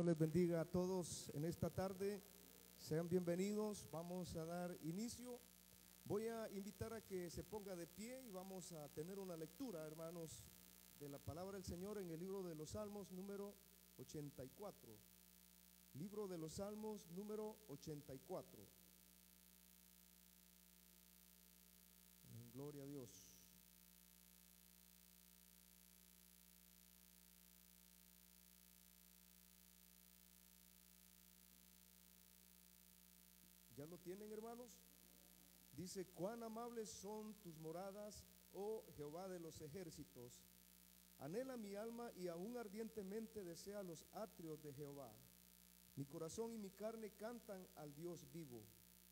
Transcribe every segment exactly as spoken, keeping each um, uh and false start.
Dios les bendiga a todos en esta tarde. Sean bienvenidos. Vamos a dar inicio. Voy a invitar a que se ponga de pie y vamos a tener una lectura, hermanos, de la palabra del Señor en el libro de los Salmos número ochenta y cuatro. Libro de los Salmos número ochenta y cuatro. Gloria a Dios. ¿Ya lo tienen, hermanos? Dice: cuán amables son tus moradas, oh Jehová de los ejércitos. Anhela mi alma y aún ardientemente desea los atrios de Jehová. Mi corazón y mi carne cantan al Dios vivo.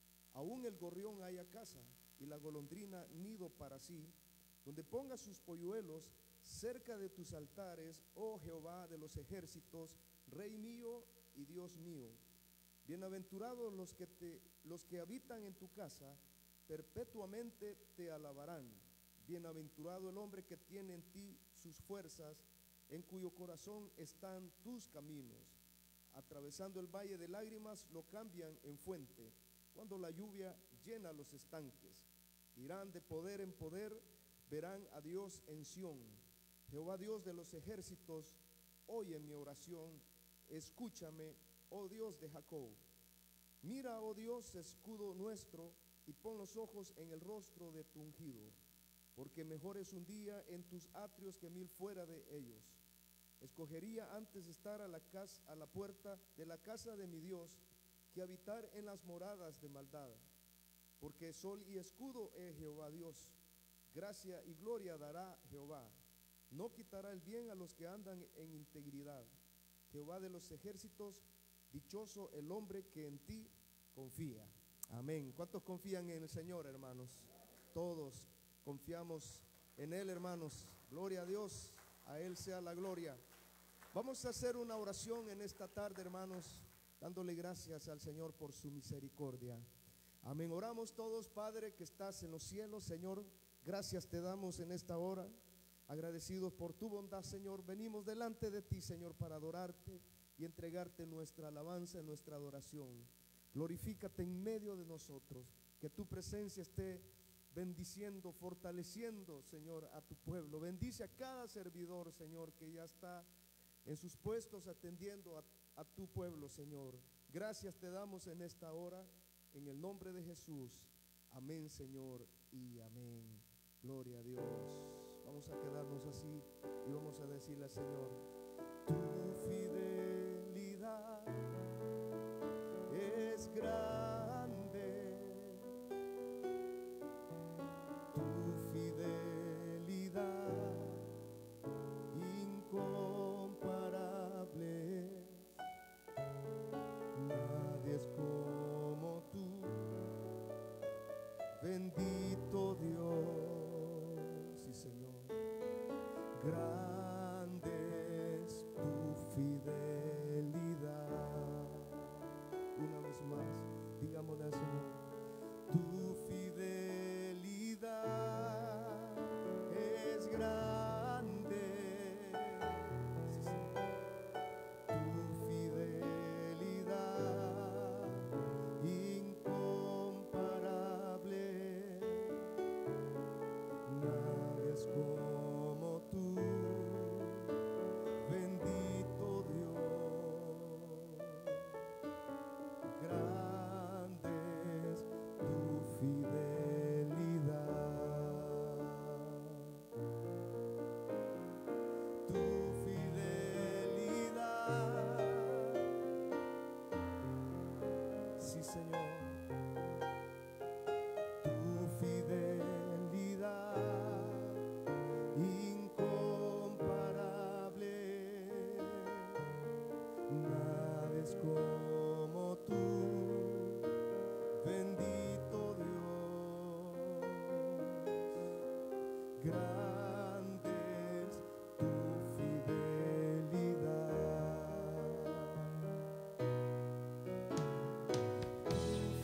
Aún el gorrión haya casa y la golondrina nido para sí, donde ponga sus polluelos cerca de tus altares, oh Jehová de los ejércitos, Rey mío y Dios mío. Bienaventurados los que te, los que habitan en tu casa, perpetuamente te alabarán. Bienaventurado el hombre que tiene en ti sus fuerzas, en cuyo corazón están tus caminos. Atravesando el valle de lágrimas lo cambian en fuente, cuando la lluvia llena los estanques. Irán de poder en poder, verán a Dios en Sión. Jehová Dios de los ejércitos, oye mi oración, escúchame, oh Dios de Jacob. Mira, oh Dios, escudo nuestro, y pon los ojos en el rostro de tu ungido, porque mejor es un día en tus atrios que mil fuera de ellos. Escogería antes estar a la casa, a la puerta de la casa de mi Dios, que habitar en las moradas de maldad. Porque sol y escudo es Jehová Dios, gracia y gloria dará Jehová. No quitará el bien a los que andan en integridad. Jehová de los ejércitos, dichoso el hombre que en ti confía. Amén. ¿Cuántos confían en el Señor, hermanos? Todos confiamos en Él, hermanos. Gloria a Dios, a Él sea la gloria. Vamos a hacer una oración en esta tarde, hermanos, dándole gracias al Señor por su misericordia. Amén. Oramos todos. Padre que estás en los cielos, Señor, gracias te damos en esta hora. Agradecidos por tu bondad, Señor, venimos delante de ti, Señor, para adorarte y entregarte nuestra alabanza y nuestra adoración. Glorifícate en medio de nosotros, que tu presencia esté bendiciendo, fortaleciendo, Señor, a tu pueblo. Bendice a cada servidor, Señor, que ya está en sus puestos atendiendo a, a tu pueblo, Señor. Gracias te damos en esta hora, en el nombre de Jesús. Amén, Señor, y amén. Gloria a Dios. Vamos a quedarnos así y vamos a decirle al Señor: tu fidelidad es grande, tu fidelidad incomparable, nadie es como tú, bendito Dios, sí Señor. Grande es tu fidelidad. Una vez más, digámosle al Señor: tu fidelidad es grande. Sí, Señor. Tu fidelidad incomparable, nadie es como tú, bendito Dios. Grande es tu fidelidad, tu fidelidad, sí Señor. Tu fidelidad incomparable, nadie es como tú, bendito Dios. Grande es tu fidelidad, tu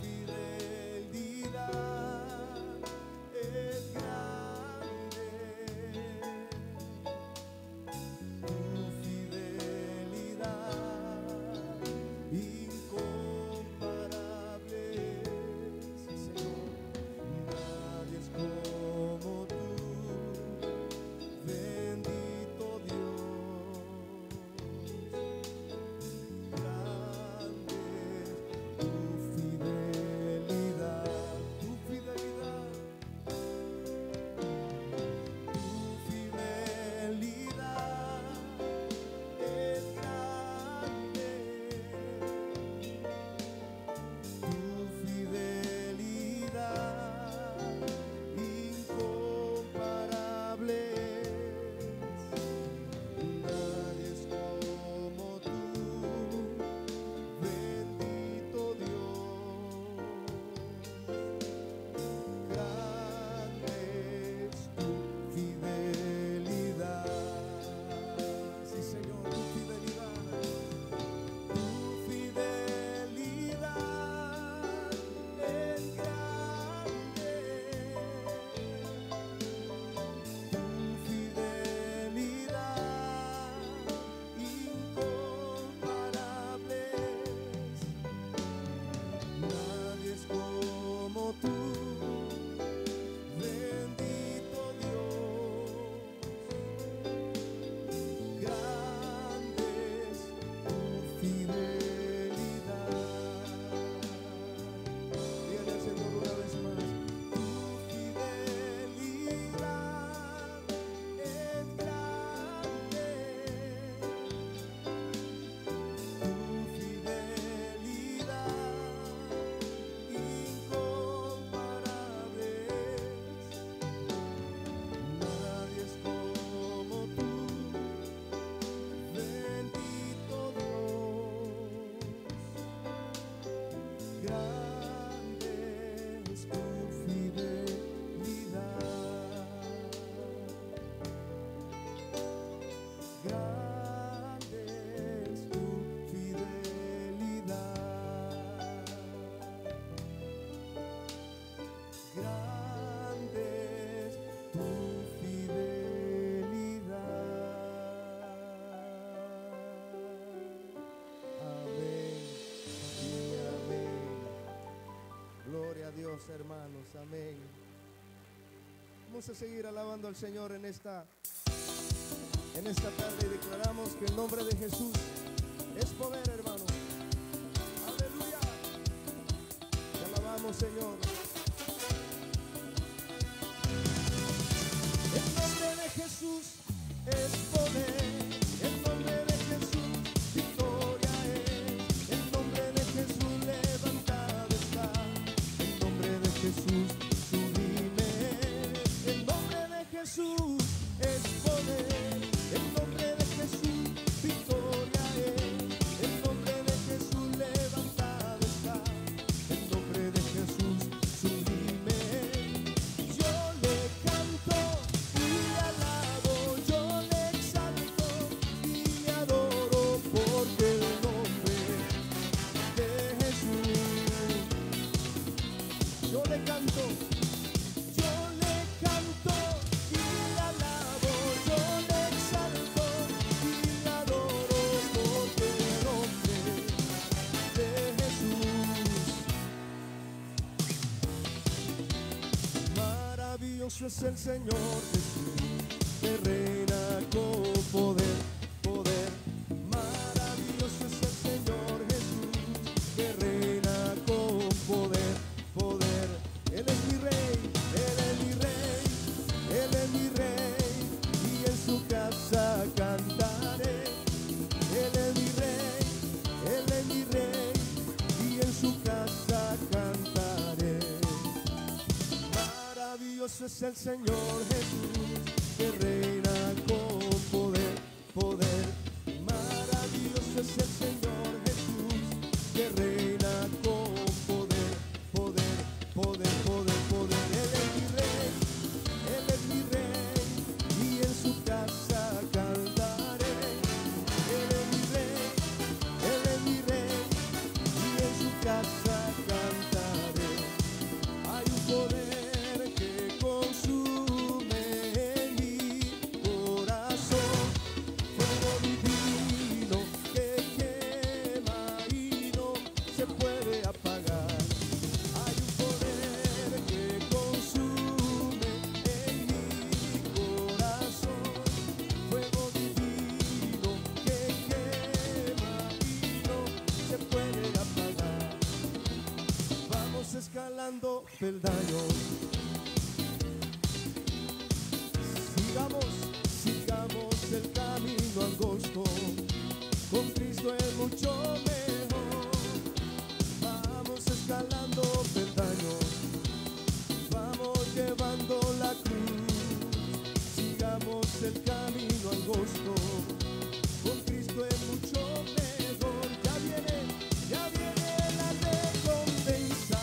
Amén. Vamos a seguir alabando al Señor en esta, en esta tarde y declaramos que el nombre de Jesús es poder, hermano. Aleluya. Te alabamos, Señor. El nombre de Jesús es poder. El nombre de Jesús victoria es. El nombre de Jesús levantado está. El nombre de Jesús sublime es. El nombre de Jesús es poder. El nombre de Jesús victoria es. El nombre de Jesús levantado está. El nombre de Jesús sublime es. Yo le canto y le alabo, yo le exalto y le adoro, porque el nombre de Jesús. Yo le canto, yo le canto y le alabo, yo le exalto y le adoro, porque el nombre de Jesús. Maravilloso es el Señor Jesús, que reina con poder, poder. Maravilloso es el Señor Jesús, que reina con poder, poder. Él es mi rey, Él es mi rey, Él es mi rey, y en su casa cantaré. Él es mi rey, Él es mi rey, y en su casa cantaré. Maravilloso es el Señor Jesús, que reina con poder, poder. Maravilloso es el Señor Jesús, que reina con poder, poder, poder, poder, poder. Él es mi rey, Él es mi rey, y en su casa cantaré. Él es mi rey, Él es mi rey, y en su casa cantaré. Hay un poder que consume en mi corazón, fuego divino que quema y no se puede apagar. Hay un poder que consume en mi corazón, fuego divino que quema y no se puede apagar. Vamos escalando peldaños, sigamos, sigamos el camino angosto, con Cristo es mucho mejor. Vamos escalando peldaños, vamos llevando la cruz, sigamos el camino angosto, con Cristo es mucho mejor. Ya viene, ya viene la recompensa,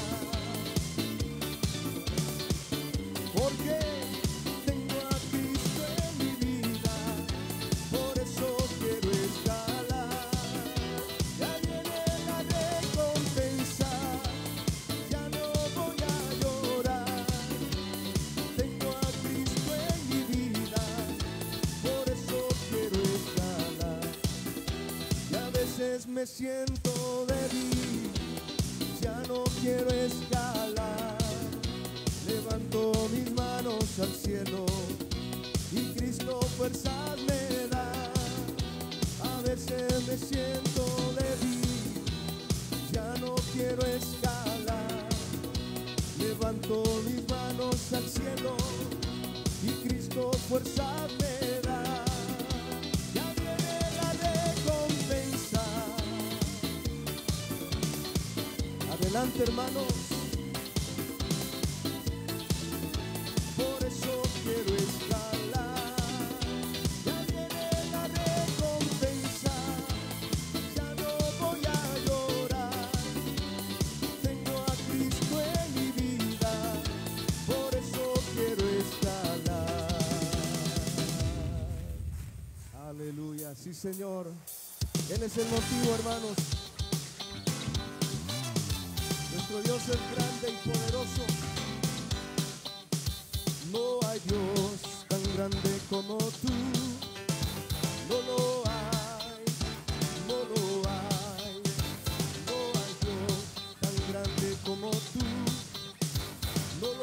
porque tengo a Cristo en mi vida, por eso quiero escalar. Ya viene la recompensa, ya no voy a llorar. Tengo a Cristo en mi vida, por eso quiero escalar. Y a veces me siento débil, ya no quiero escalar. Levanto mis manos al cielo y Cristo fuerzas me da. A veces me siento débil, ya no quiero escalar. Levanto mis manos al cielo y Cristo fuerzas me da. Ya viene la recompensa. Adelante, hermanos. Por eso quiero escalar. Ya viene la recompensa, ya no voy a llorar. Tengo a Cristo en mi vida, por eso quiero escalar. Aleluya, sí, Señor. Él es el motivo, hermanos. Nuestro Dios es grande y poderoso. No hay Dios tan grande como tú. No lo hay, no lo hay. No hay Dios tan grande como tú. No lo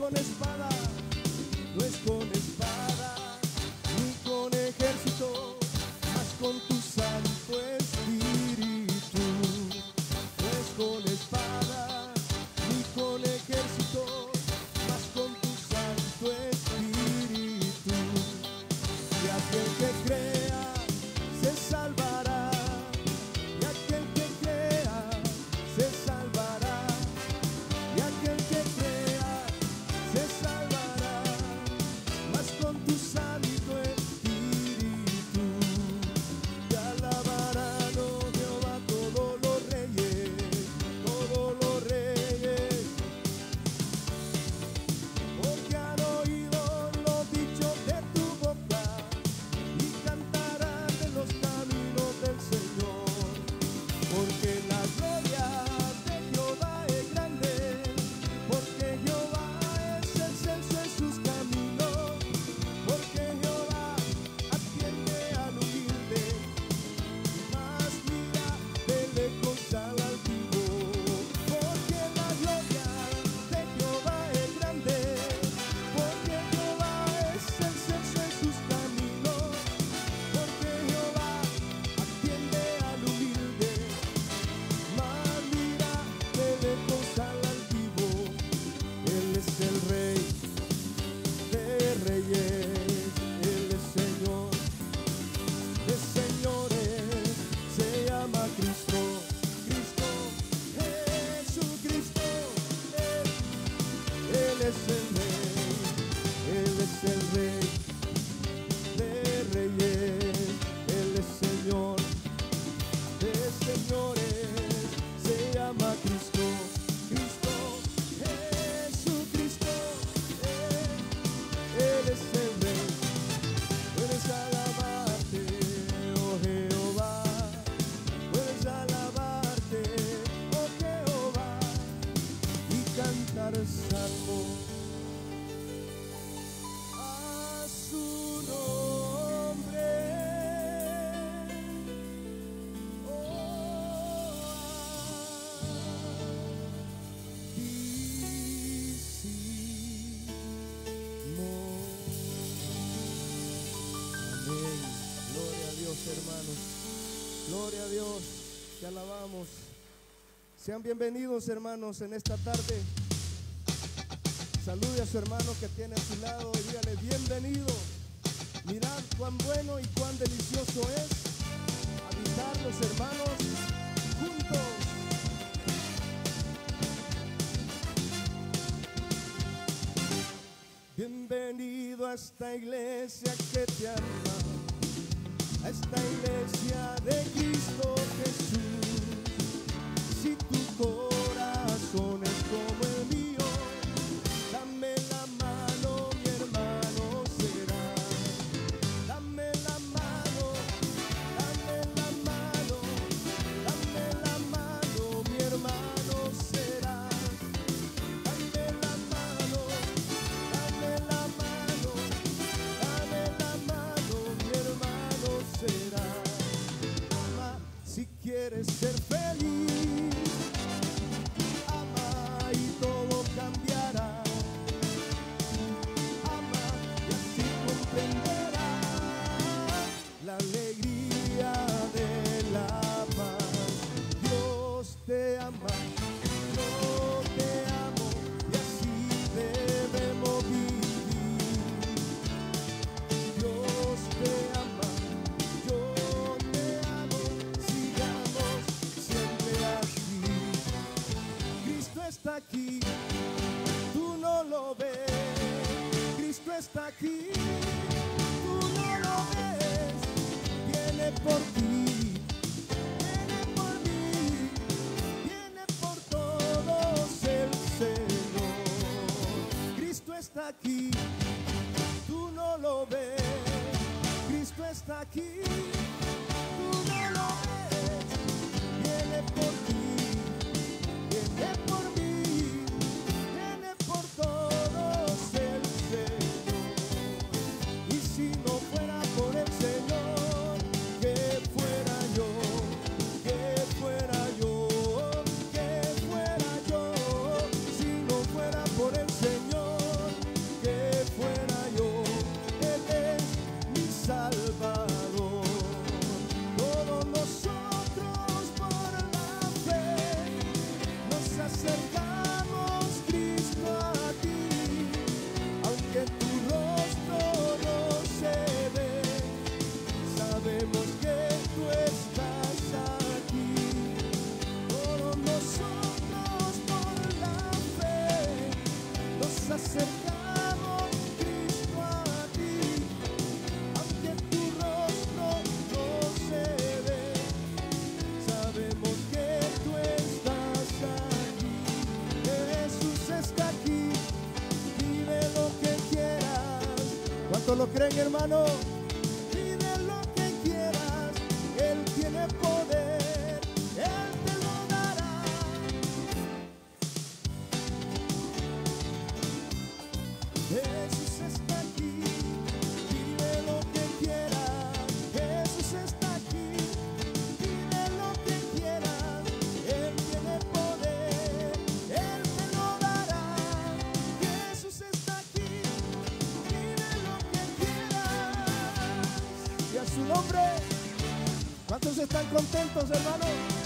con espada, no es con espada, ni con ejército, mas con tu Santo Espíritu. No es con espada, ni con ejército, mas con tu Santo Espíritu. Y aquel que crea se salvará, y aquel que crea se salvará, y aquel que crea se salvará, mas con tu Santo Espíritu. Te alabarán, oh Jehová, todos los reyes, todos los reyes, porque han oído lo dicho de tu boca y cantarán de los caminos del Señor. Porque la gloria de Jehová es grande, porque Jehová es excelso en sus caminos, porque Jehová atiende al humilde, mas mira de lejos al altivo. Porque la gloria de Jehová es grande, porque Jehová es excelso en sus caminos, porque Jehová atiende al humilde, mas mira de lejos al altivo. Él es el Rey de reyes, Él es Señor de señores, se llama Cristo, Cristo, Jesucristo. Él, Él es el Rey, Él es el Rey de reyes, Él es Señor de señores, se llama Cristo, Cristo, Jesucristo. Él, Él es el Rey. Puedes alabarte, oh Jehová, puedes alabarte, oh Jehová, y cantar salmo a su nombre. Amén. Gloria a Dios, hermanos. Gloria a Dios. Te alabamos. Sean bienvenidos, hermanos, en esta tarde. Salude a su hermano que tiene a su lado y dígale: bienvenido. Mirad cuán bueno y cuán delicioso es habitar los hermanos juntos. Bienvenido a esta iglesia que te ama, a esta iglesia de Cristo Jesús. Si tu corazón es como el mío, dame la mano, mi hermano será. Dame la mano, dame la mano, dame la mano, mi hermano será. Dame la mano, dame la mano, dame la mano, mi hermano será. Ama si quieres ser feliz, ama y todo cambiará. Ama y así comprenderás la alegría de la paz. Dios te ama, yo te amo y así debemos vivir. Dios te ama, yo te amo, sigamos siempre así. Cristo está aquí, tú no lo ves. Cristo está aquí, tú no lo ves. Viene por ti, viene por mí, viene por todos el Señor. Cristo está aquí, tú no lo ves. Cristo está aquí, tú no lo ves. Viene por ti, viene por mí, viene por todos el Señor. Y si no fuera por el Señor, que fuera yo, que fuera yo, que fuera yo. Si no fuera por el Señor, ¿Cuántos lo creen, hermano? Pide lo que quieras, Él tiene poder, Él te lo dará. Jesús está aquí, pide lo que quieras, Jesús está aquí, pide lo que quieras, Él tiene poder, Él te lo dará. Jesús está aquí, pide lo que quieras. Y a su nombre, ¿cuántos están contentos, hermano?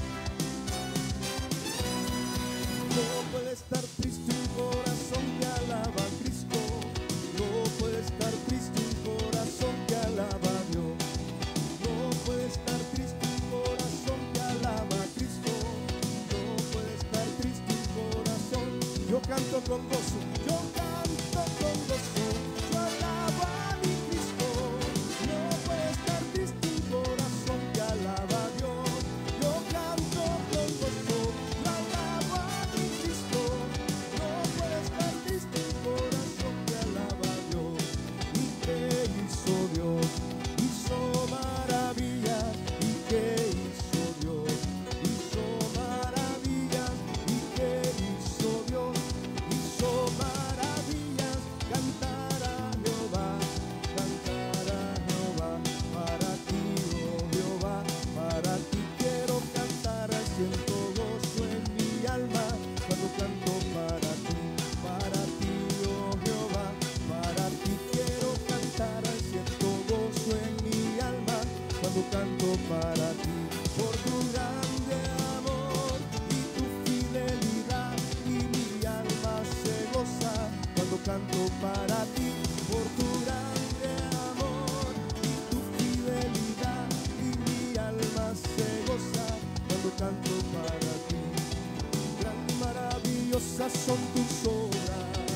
No puede estar triste un corazón que alaba a Cristo. No puede estar triste un corazón que alaba a Dios. No puede estar triste un corazón que alaba a Cristo. No puede estar triste un corazón. Yo canto con gozo, yo canto con gozo, yo alabo a mi Cristo. No puede estar triste un corazón que alaba a Dios. Yo canto con gozo, yo alabo a mi Cristo. No puede estar triste un corazón que alaba a Dios. ¿Y qué hizo Dios? Hizo maravillas. ¿Y qué hizo Dios? Hizo maravillas. ¿Y qué hizo Dios? Hizo maravillas. Cantar a Jehová, cantar a Jehová. Para ti, oh Jehová, para ti quiero cantar. Siento gozo en mi alma cuando canto para ti, para ti, oh Jehová, para ti quiero cantar. Siento gozo en mi alma cuando canto para ti, por tu grande amor y tu fidelidad, y mi alma se goza cuando canto para ti, por tu grande amor y tu fidelidad, y mi alma se goza cuando canto para ti. Gran y maravillosas son tus obras,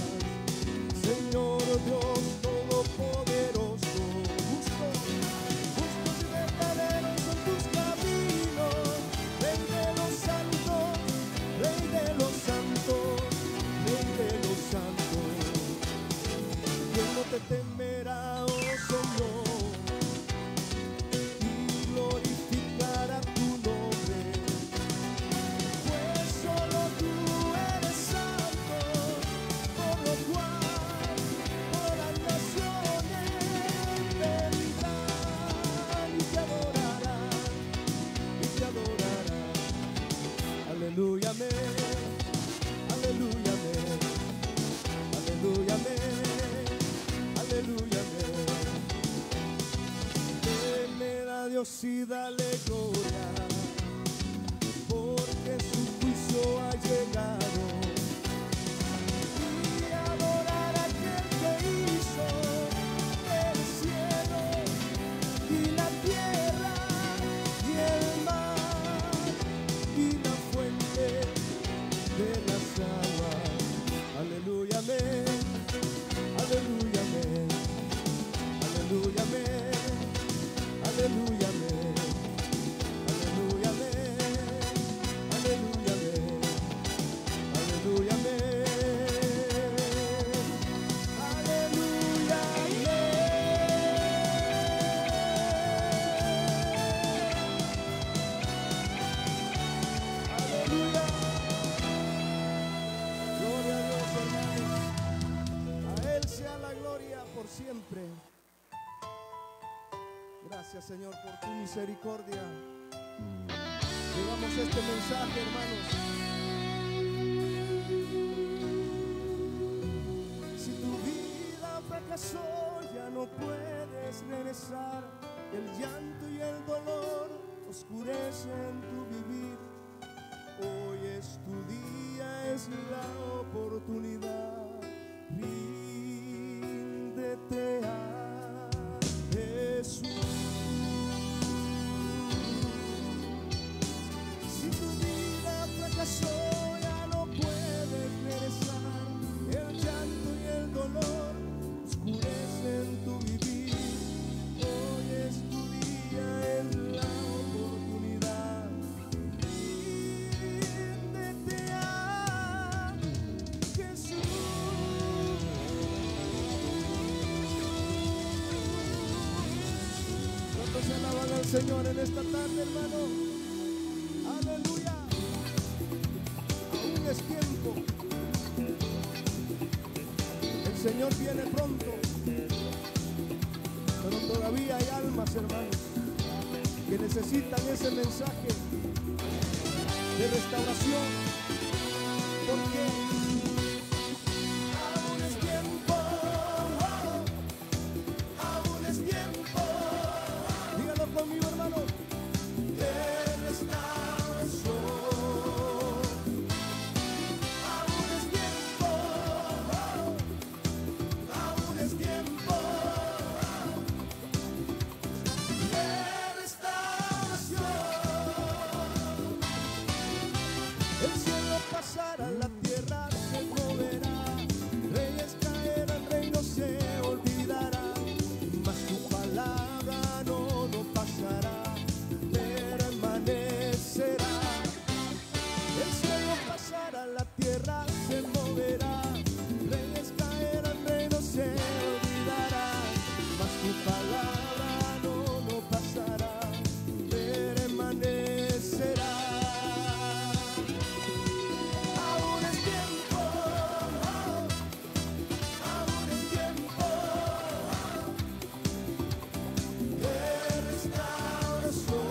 Señor Dios Todopoderoso. Justos, justos y verdaderos son tus caminos, Rey de los santos, Rey de los santos, Rey de los santos. ¿Quién no te temerá, oh Señor, y glorificará tu nombre? Pues solo tú eres santo, por lo cual todas las naciones vendrán y te adorarán, y te adorarán. Aleluya, amén, aleluya, amén, aleluya, amén, aleluya, amén. Temed a Dios y dale gloria, porque su juicio ha llegado. Y adorar a aquel que hizo el cielo y la tierra y el mar y la fuente de las aguas. Aleluya, amén, aleluya, amén, aleluya, amén, aleluya, amén, aleluya, amén, aleluya, amén, aleluya, amén, aleluya, amén. Aleluya. Gloria a Dios, hermanos. A Él sea la gloria por siempre. Gracias, Señor, por tu misericordia. Llevamos este mensaje, hermanos. Si tu vida fracasó, ya no puedes regresar. El llanto y el dolor oscurecen tu vivir. Hoy es tu día, es la oportunidad. Ríndete a Jesús. Si tu vida fracasó, ya no puedes regresar. El llanto y el dolor oscurecen tu vivir. Hoy es tu día, es la oportunidad. Ríndete a Jesús. Señor en esta tarde, hermano. Aleluya. Aún es tiempo. El Señor viene pronto. Pero todavía hay almas, hermanos, que necesitan ese mensaje de restauración. Porque aún es tiempo. Aún es tiempo. Dígalo conmigo, hermano. De restauración. Aún es tiempo. Aún es tiempo de restauración. El cielo pasará, la tierra se moverá, reyes caerán, reinos se olvidarán, mas tu palabra no, no pasará, permanecerá. El cielo pasará, la tierra se moverá, reyes caerán, reinos se olvidarán, mas tu palabra no, no pasará, permanecerá. Aún es tiempo, aún es tiempo de restauración.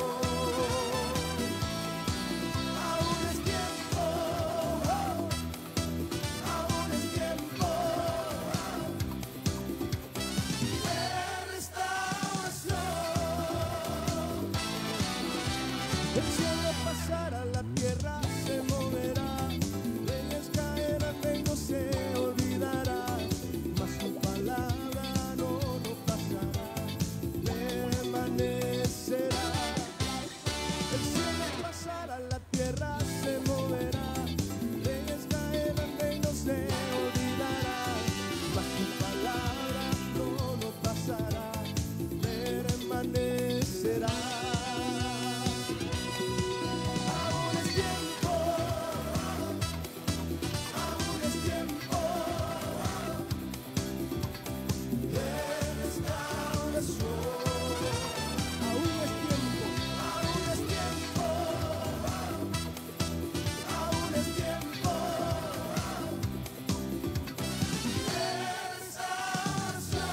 Aún es tiempo, aún es tiempo de restauración. El cielo pasará, la tierra se moverá, reyes caerán, reinos se olvidarán, mas tu palabra no, no pasará, permanecerá. El cielo pasará, la tierra se moverá, reyes caerán, reinos se olvidarán, mas tu palabra no, no pasará, permanecerá. Aún es tiempo, aún es tiempo de restauración. Aún es tiempo, aún es tiempo, aún es tiempo de restauración.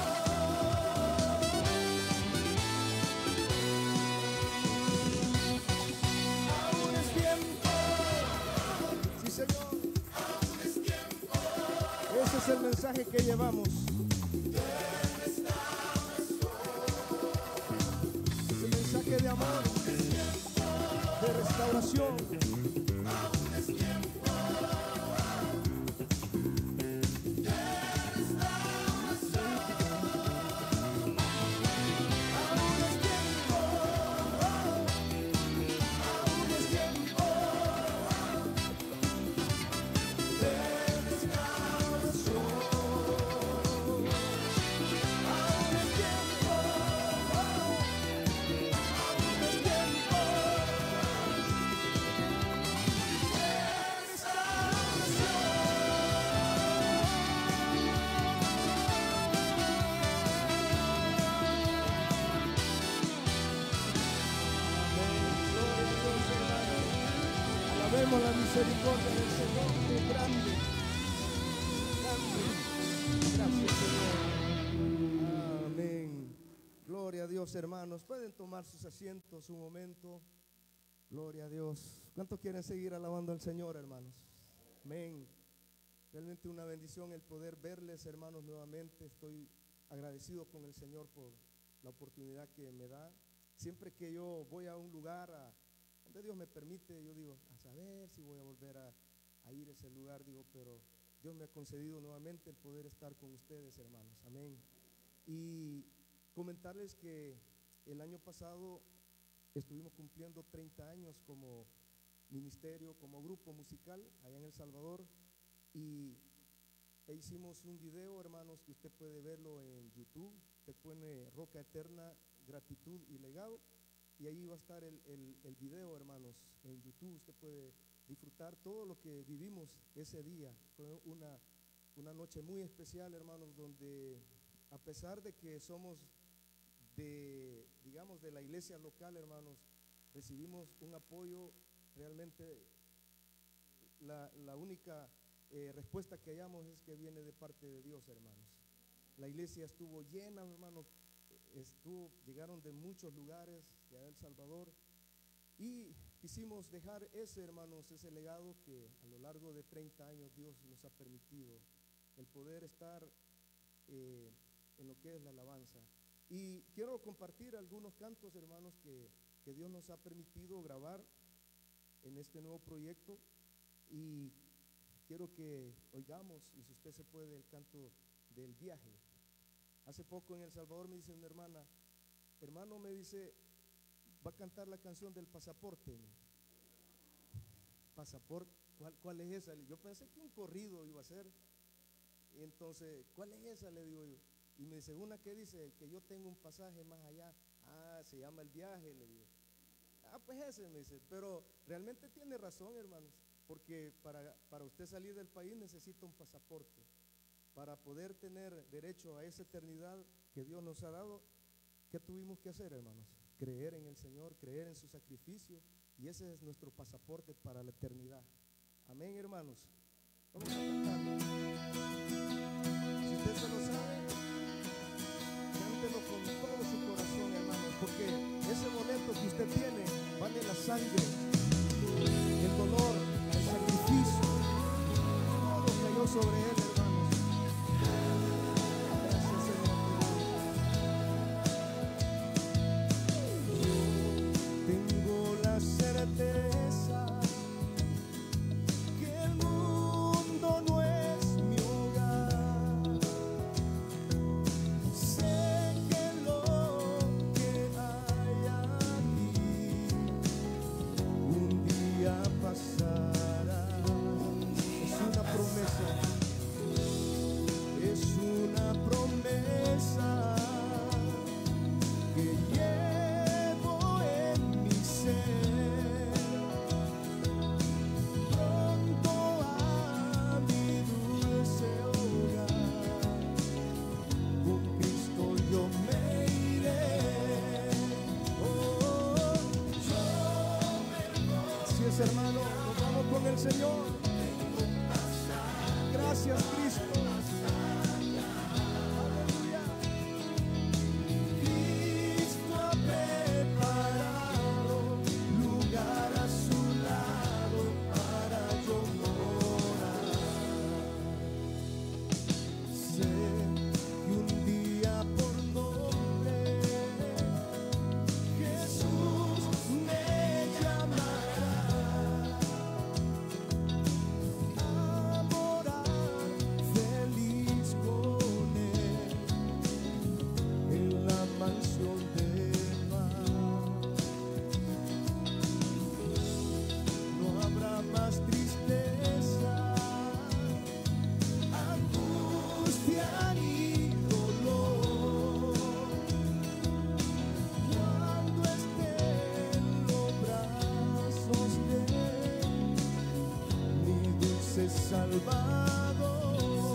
Aún es tiempo. Sí, Señor. Aún es tiempo. Ese es el mensaje que llevamos. Ese mensaje de amor, de restauración. Aún es tiempo de restauración. Aún es tiempo, aún es tiempo de restauración. Aún es tiempo, aún es tiempo de restauración. Alabemos la misericordia del Señor, que es grande, grande. Gracias, Señor. Amén. Gloria a Dios, hermanos. Pueden tomar sus asientos un momento. Gloria a Dios. ¿Cuántos quieren seguir alabando al Señor, hermanos? Amén. Realmente una bendición el poder verles, hermanos, nuevamente. Estoy agradecido con el Señor por la oportunidad que me da. Siempre que yo voy a un lugar a, donde Dios me permite, yo digo, a saber si voy a volver a, a ir a ese lugar, digo, pero Dios me ha concedido nuevamente el poder estar con ustedes, hermanos. Amén. Y comentarles que el año pasado estuvimos cumpliendo treinta años como ministerio, como grupo musical allá en El Salvador, y e hicimos un video, hermanos, que usted puede verlo en YouTube. Usted pone Roca Eterna, Gratitud y Legado, y ahí va a estar el, el, el video, hermanos, en YouTube. Usted puede disfrutar todo lo que vivimos ese día. Fue una, una noche muy especial, hermanos, donde a pesar de que somos de, digamos, de la iglesia local, hermanos, recibimos un apoyo realmente. La, la única eh, respuesta que hallamos es que viene de parte de Dios, hermanos. La iglesia estuvo llena, hermanos, estuvo, llegaron de muchos lugares de El Salvador, y quisimos dejar ese, hermanos, ese legado que a lo largo de treinta años Dios nos ha permitido, el poder estar eh, en lo que es la alabanza. Y quiero compartir algunos cantos, hermanos, que, que Dios nos ha permitido grabar en este nuevo proyecto, y quiero que oigamos, y si usted se puede, el canto del viaje. Hace poco en El Salvador me dice una hermana, hermano, me dice, va a cantar la canción del pasaporte. ¿Pasaporte? ¿Cuál, cuál es esa? Yo pensé que un corrido iba a ser. Entonces, ¿cuál es esa? Le digo yo. Y me dice, una que dice que yo tengo un pasaje más allá. Ah, se llama El Viaje, le digo. Ah, pues ese, me dice. Pero realmente tiene razón, hermanos, porque para, para usted salir del país necesita un pasaporte. Para poder tener derecho a esa eternidad que Dios nos ha dado, ¿qué tuvimos que hacer, hermanos? Creer en el Señor, creer en su sacrificio, y ese es nuestro pasaporte para la eternidad. Amén, hermanos. Vamos a cantar. Si usted se lo sabe, cántelo con todo su corazón, hermanos, porque ese boleto que usted tiene vale la sangre, el dolor, el sacrificio, todo lo que cayó sobre él, hermanos. Gracias, Señor. Yo tengo la certeza que el mundo no es mi hogar. Sé que lo que hay aquí un día pasará. Es una promesa, es una promesa que llevo en mi ser. Pronto a mi dulce hogar, con Cristo yo me iré. Oh, yo me voy. Así es, hermano, nos vamos con el Señor. Gracias, Cristo. Aleluya. Cristo ha preparado lugar a su lado para yo morar. Sé que un día por nombre Jesús me llamará a morar feliz con él en la mansión de paz. No habrá más tristeza, angustia ni dolor cuando esté en los brazos de mi dulce Salvador.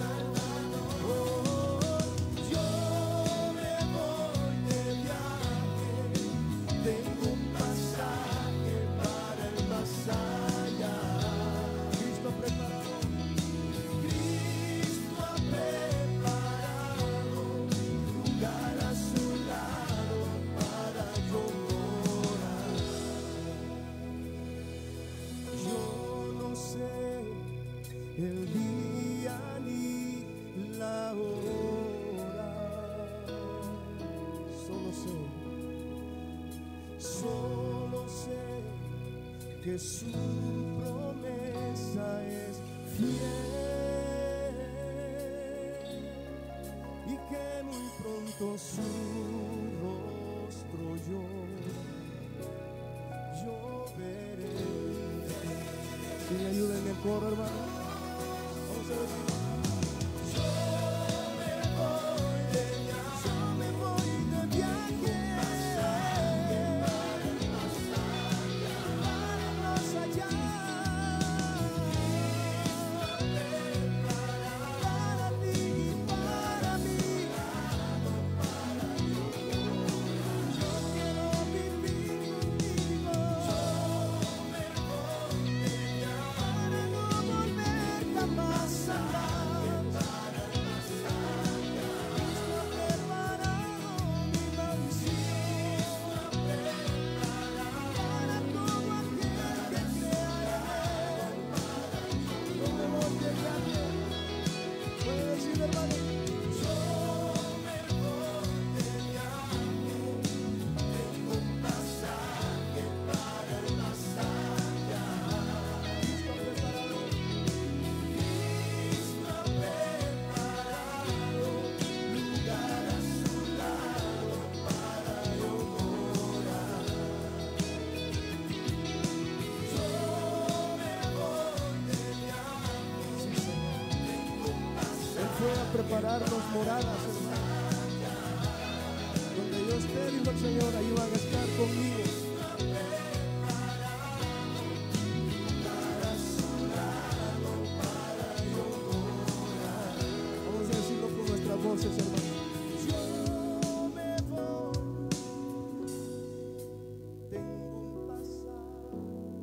Oh, yo me voy de viaje, tengo un pasaje para el más allá. Cristo ha preparado, Cristo ha preparado lugar a su lado para yo morar. Yo no sé el día ni la hora, solo sé, solo sé que su promesa es fiel y que muy pronto su rostro yo, yo veré. Si me ayuda en el coro, hermano. Vamos a decir. Yo me voy de viaje, yo me voy de viaje para el más allá, para el más allá. Para ti y para mí, Prepararnos moradas, donde yo esté, dijo el Señor, ahí van a estar conmigo. Vamos a decirlo con nuestras voces, hermanos. Yo me voy, tengo un pasado.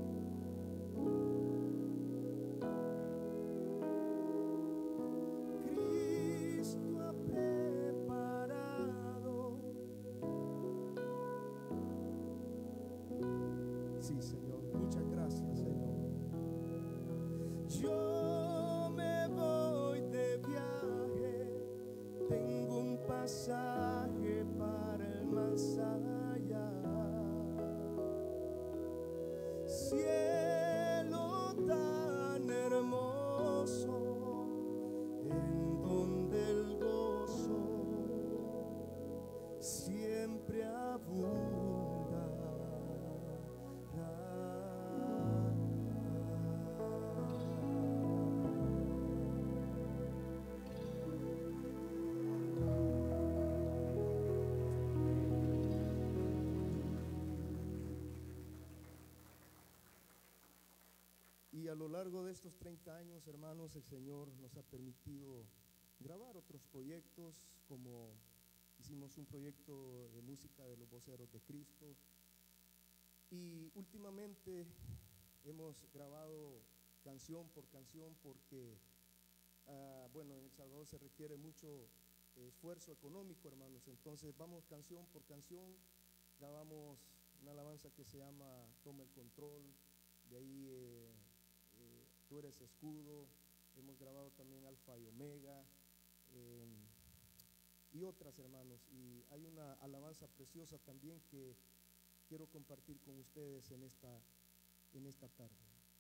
Sí, Señor, muchas gracias, Señor. Yo me voy de viaje, tengo un pasaje para el más allá. Cielo tan hermoso, en donde el gozo siempre abunda. Y a lo largo de estos treinta años, hermanos, el Señor nos ha permitido grabar otros proyectos, como hicimos un proyecto de música de los voceros de Cristo, y últimamente hemos grabado canción por canción porque, uh, bueno, en El Salvador se requiere mucho eh, esfuerzo económico, hermanos. Entonces vamos canción por canción, grabamos una alabanza que se llama Toma el Control, de ahí eh, eh, Tú eres escudo, hemos grabado también Alfa y Omega, eh, y otras, hermanos, y hay una alabanza preciosa también que quiero compartir con ustedes en esta, en esta tarde.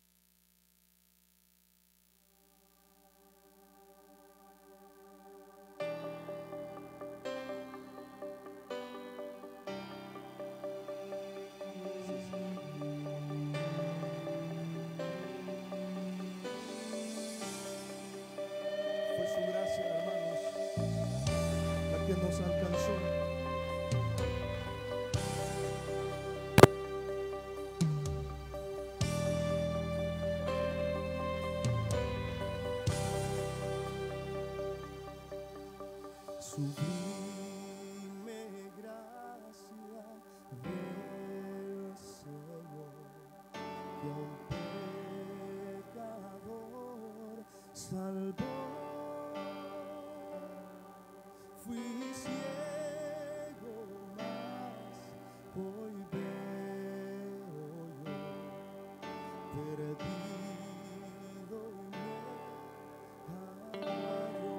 Fue su gracia, hermanos, la que nos alcanzó. Sublime gracia del Señor, que a un pecador salvó. Fui ciego, mas hoy veo yo, perdido y me halló.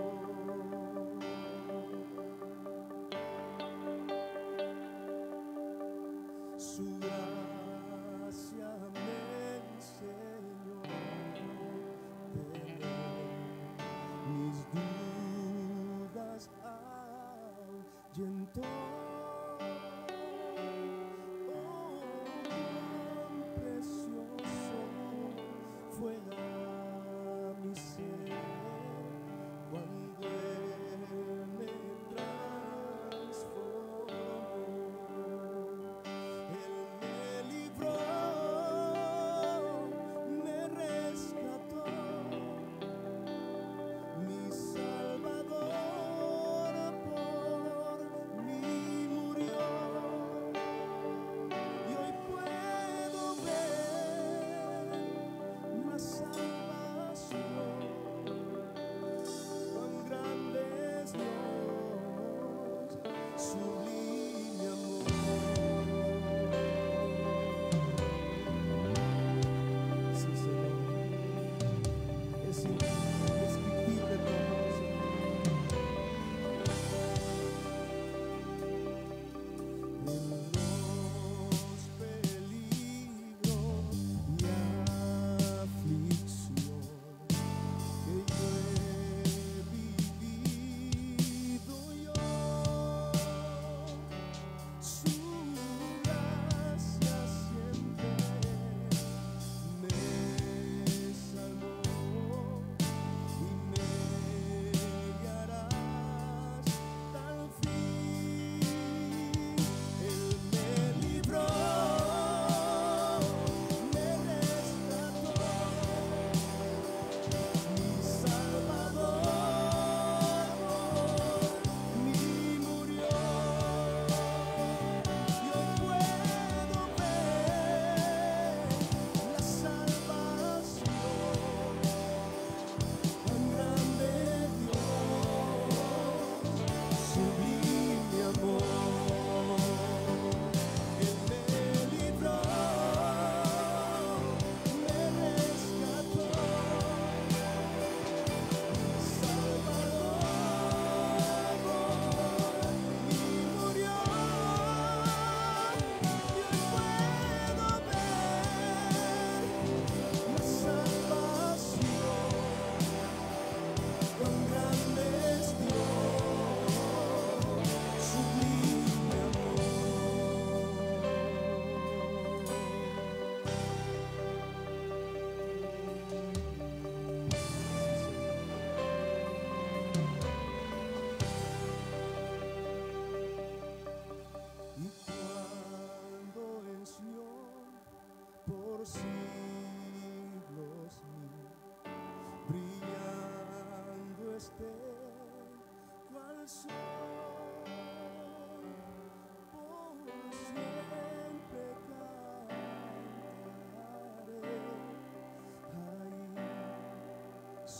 Su gracia me enseñó a tener mis dudas ahuyentó. Oh, cuán precioso fue a mi ser cuando Él me transformó. Él me libró, me rescató, mi Salvador por mi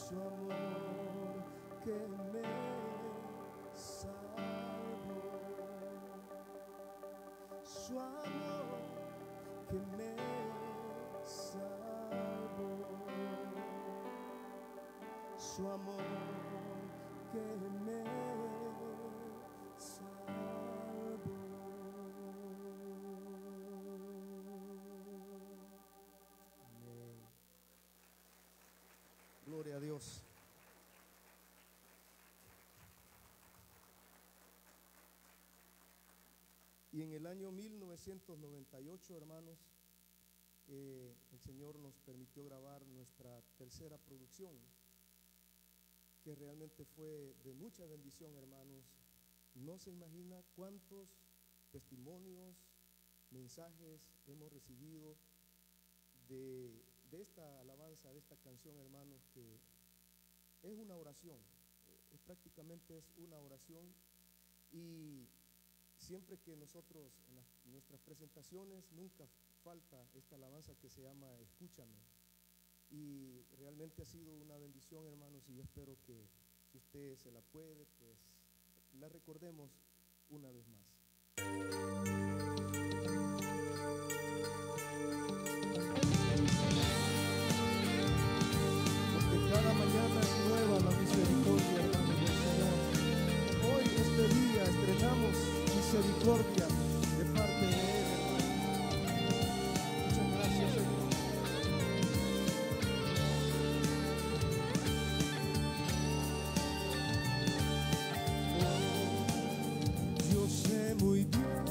su amor que me salvó, su amor que me salvó, su amor que me salvó. Amén. Gloria a Dios. Y en el año mil novecientos noventa y ocho, hermanos, eh, el Señor nos permitió grabar nuestra tercera producción, que realmente fue de mucha bendición, hermanos. No se imagina cuántos testimonios, mensajes hemos recibido de, de esta alabanza, de esta canción, hermanos, que es una oración, eh, prácticamente es una oración. Y siempre que nosotros en las, nuestras presentaciones nunca falta esta alabanza que se llama Escúchame, y realmente ha sido una bendición, hermanos, y yo espero que si usted se la puede, pues la recordemos una vez más. Porque cada mañana es nueva la misericordia, hermanos del Señor. Hoy, este día, estrenamos misericordia de parte de Él, hermano. Muchas gracias, Señor. Yo sé muy bien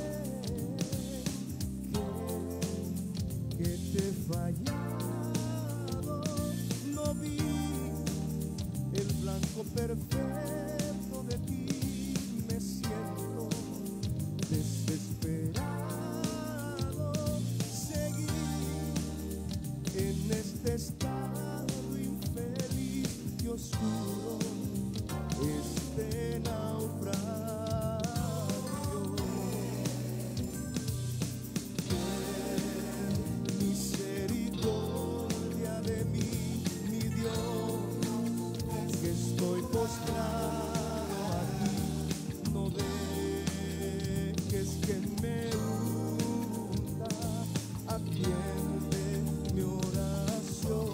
que, que te he fallado, no vi el blanco perfecto de ti, me siento desesperado, seguí en este estado infeliz y oscuro, este naufragio. Ten misericordia de mí, mi Dios, que estoy postrado aquí, no dejes que me hunda, atiende mi oración.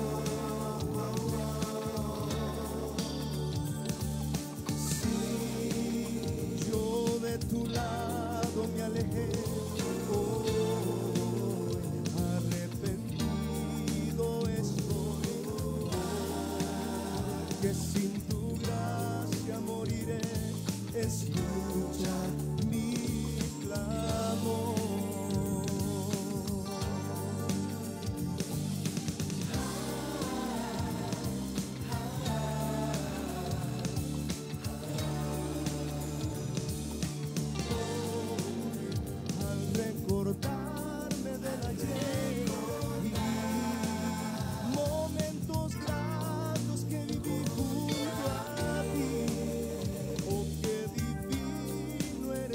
Si yo de tu lado me alejé, hoy arrepentido estoy, que sin tu gracia moriré. Escucha mi clamor. Al recordarme del ayer y momentos gratos que viví junto a ti, oh, qué divino eres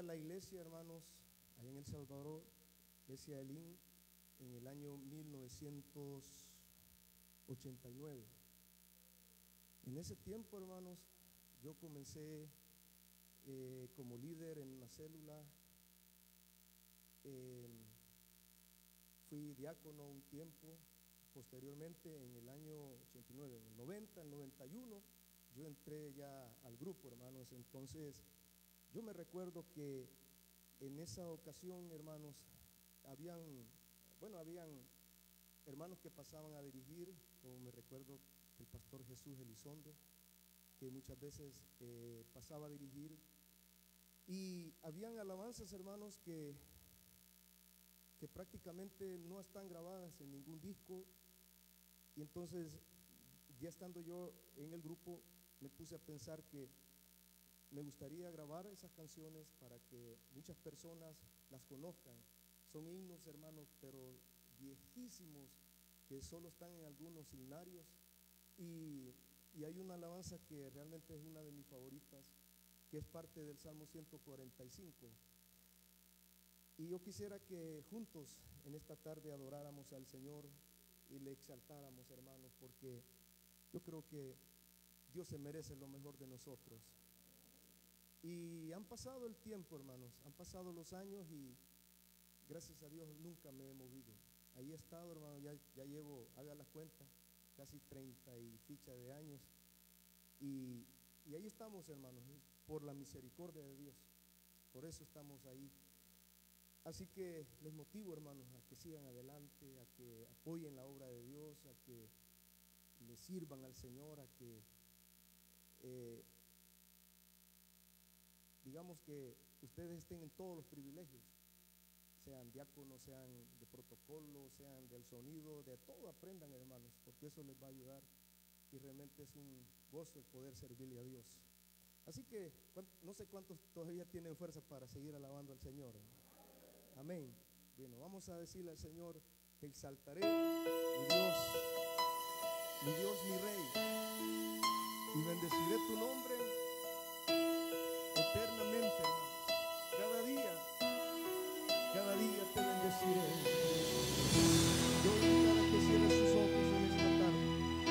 la iglesia, hermanos, allá en El Salvador, iglesia Elín, en el año mil novecientos ochenta y nueve. En ese tiempo, hermanos, yo comencé eh, como líder en una célula, eh, fui diácono un tiempo. Posteriormente, en el año ochenta y nueve, en el noventa, en el noventa y uno, yo entré ya al grupo, hermanos. Entonces, yo me recuerdo que en esa ocasión, hermanos, habían, bueno, habían hermanos que pasaban a dirigir, como me recuerdo el pastor Jesús Elizondo, que muchas veces eh, pasaba a dirigir, y habían alabanzas, hermanos, que, que prácticamente no están grabadas en ningún disco. Y entonces, ya estando yo en el grupo, me puse a pensar que me gustaría grabar esas canciones para que muchas personas las conozcan. Son himnos, hermanos, pero viejísimos, que solo están en algunos himnarios. Y, y hay una alabanza que realmente es una de mis favoritas, que es parte del Salmo ciento cuarenta y cinco. Y yo quisiera que juntos en esta tarde adoráramos al Señor y le exaltáramos, hermanos, porque yo creo que Dios se merece lo mejor de nosotros. Y han pasado el tiempo, hermanos, han pasado los años, y gracias a Dios nunca me he movido. Ahí he estado, hermano, ya, ya llevo, haga la cuenta, casi treinta y ficha de años, y, y ahí estamos, hermanos, por la misericordia de Dios. Por eso estamos ahí. Así que les motivo, hermanos, a que sigan adelante, a que apoyen la obra de Dios, a que le sirvan al Señor, a que eh, digamos que ustedes estén en todos los privilegios, sean diáconos, sean de protocolo, sean del sonido, de todo aprendan, hermanos, porque eso les va a ayudar, y realmente es un gozo el poder servirle a Dios. Así que no sé cuántos todavía tienen fuerza para seguir alabando al Señor. Amén. Bueno, vamos a decirle al Señor: te exaltaré, mi Dios, mi Dios, mi Rey, y bendeciré tu nombre eternamente, hermanos. Cada día, cada día te bendeciré. Yo voy a invitar a que cierre sus ojos en esta tarde.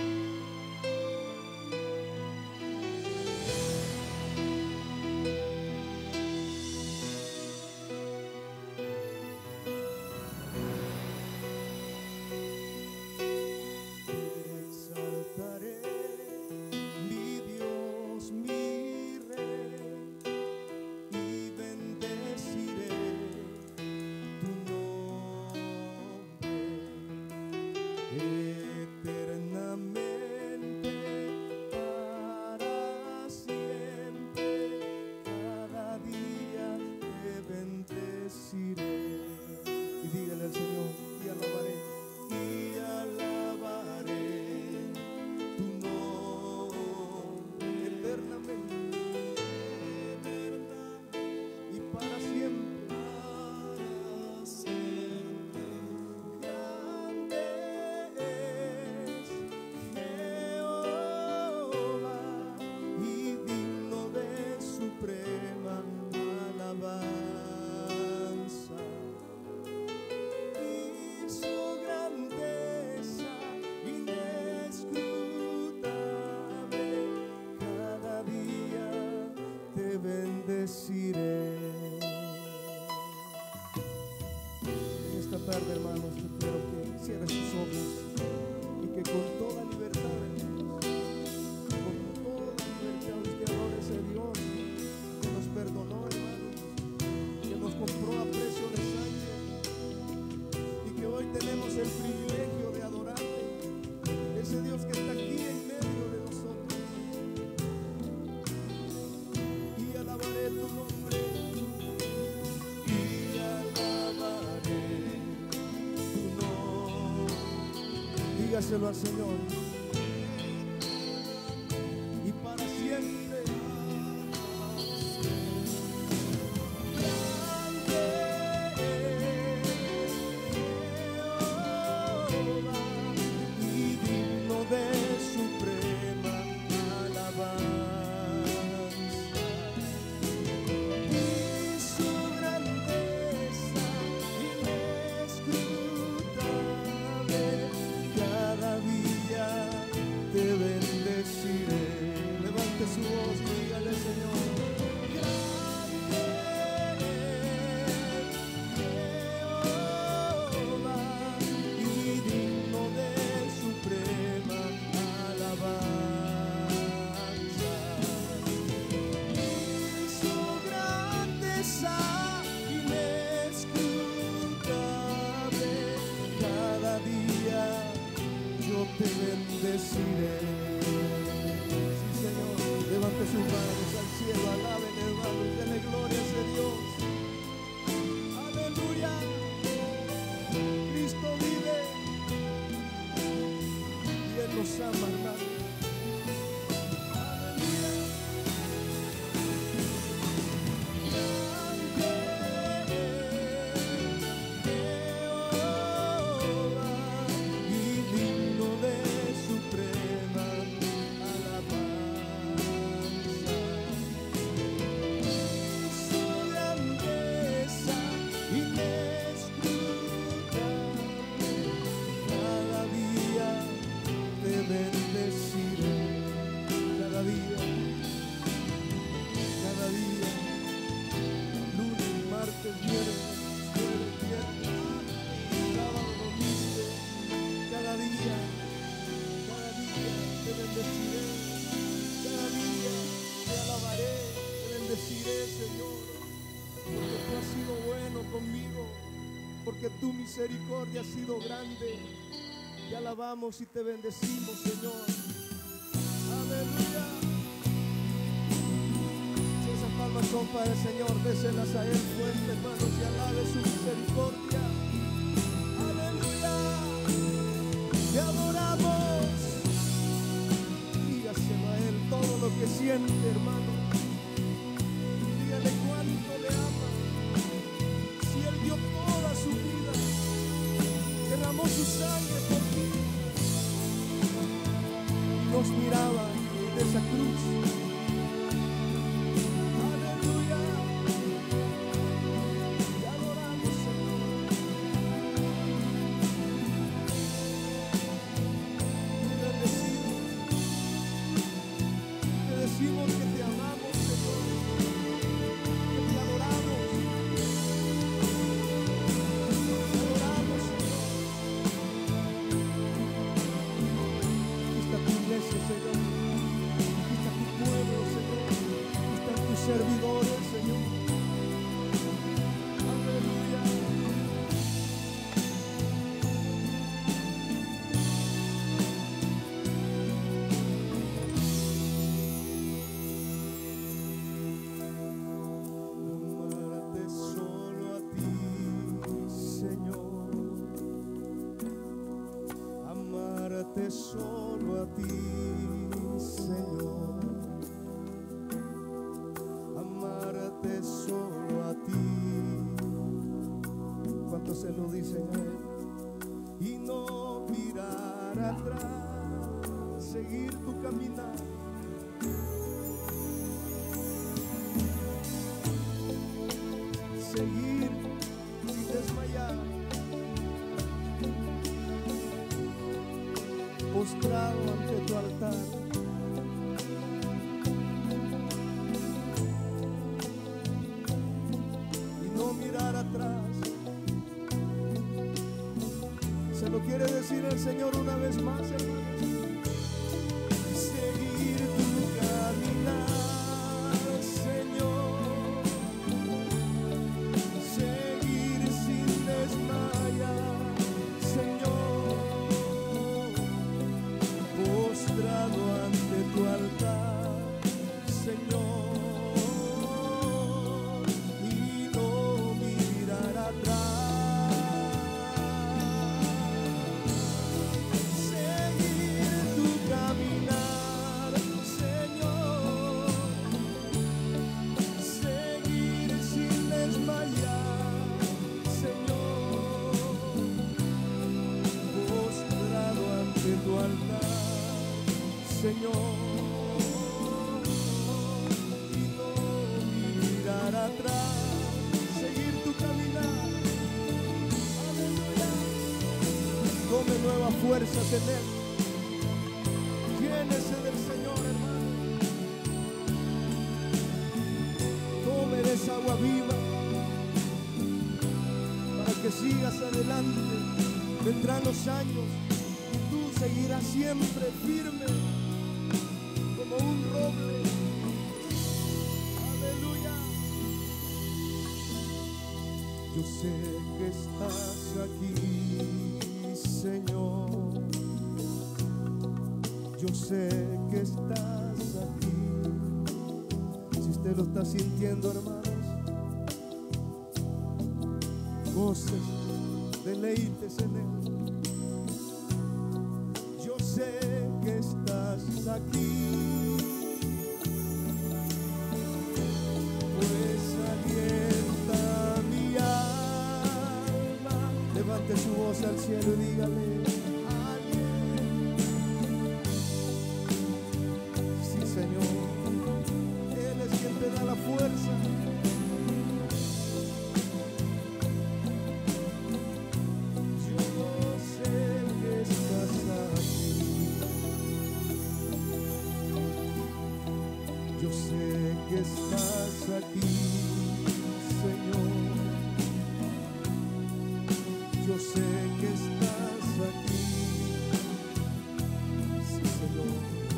Tarde, hermanos, yo quiero que cierre sus ojos y que con toda libertad, con toda libertad usted adore ese Dios que nos perdonó, hermanos, que nos compró a precio de sangre, y que hoy tenemos el privilegio de adorarle, ese Dios que está aquí en medio de nosotros. Y alabaré tu nombre, y alabaré. Dígaselo al Señor. Y para siempre. Y digno de suprema alabanza. Y su bendeciré, cada día te alabaré, te bendeciré, Señor, porque tú has sido bueno conmigo, porque tu misericordia ha sido grande. Te alabamos y te bendecimos, Señor. Aleluya. Si esas palmas son para el Señor, déselas a Él fuerte, hermanos, y alabe su misericordia. Aleluya. Te adoramos. Dígaselo a Él todo lo que siente, hermano. Dígale cuánto le ama. Si Él dio toda su vida, derramó su sangre por ti y nos miraba de esa cruz. Aleluya. Te adoramos, Señor. Te bendecimos. Te decimos que te amamos, Señor. Que te adoramos. Te adoramos, Señor. Aquí está tu iglesia, Señor. Aquí está tu pueblo, Señor. Aquí están tus servidores, Señor. Aleluya. Amarte solo a ti, Señor. Amarte solo a ti, Señor. Amarte solo a ti. ¿Cuántos se lo dicen a Él? Y no mirar atrás, seguir tu caminar. Seguir sin desmayar, postrado ante tu altar. Y no mirar atrás. Se lo quiere decir el Señor una vez más, hermanos. Seguir tu caminar, Señor. Seguir sin desmayar, Señor. Postrado ante tu altar, Señor. Y no mirar atrás. Seguir tu caminar, Señor. Seguir sin desmayar, Señor. Postrado ante tu altar, Señor. Y no mirar atrás. Seguir tu caminar. Aleluya. Tome nuevas fuerzas en Él. Llénese del Señor, hermano. Tome de esa agua viva para que sigas adelante. Vendrán los años y tú seguirás siempre firme como un roble. Aleluya. Yo sé que estás aquí, Señor. Yo sé que estás aquí. Si usted lo está sintiendo, hermanos, goces, deleites en Él. Yo sé que estás aquí, pues alienta mi alma. Levante su voz al cielo y dígale: sí, Señor. Él es quien te da la fuerza. Yo sé que estás aquí. Yo sé que estás aquí, Señor. Yo sé que estás aquí. Sí, Señor.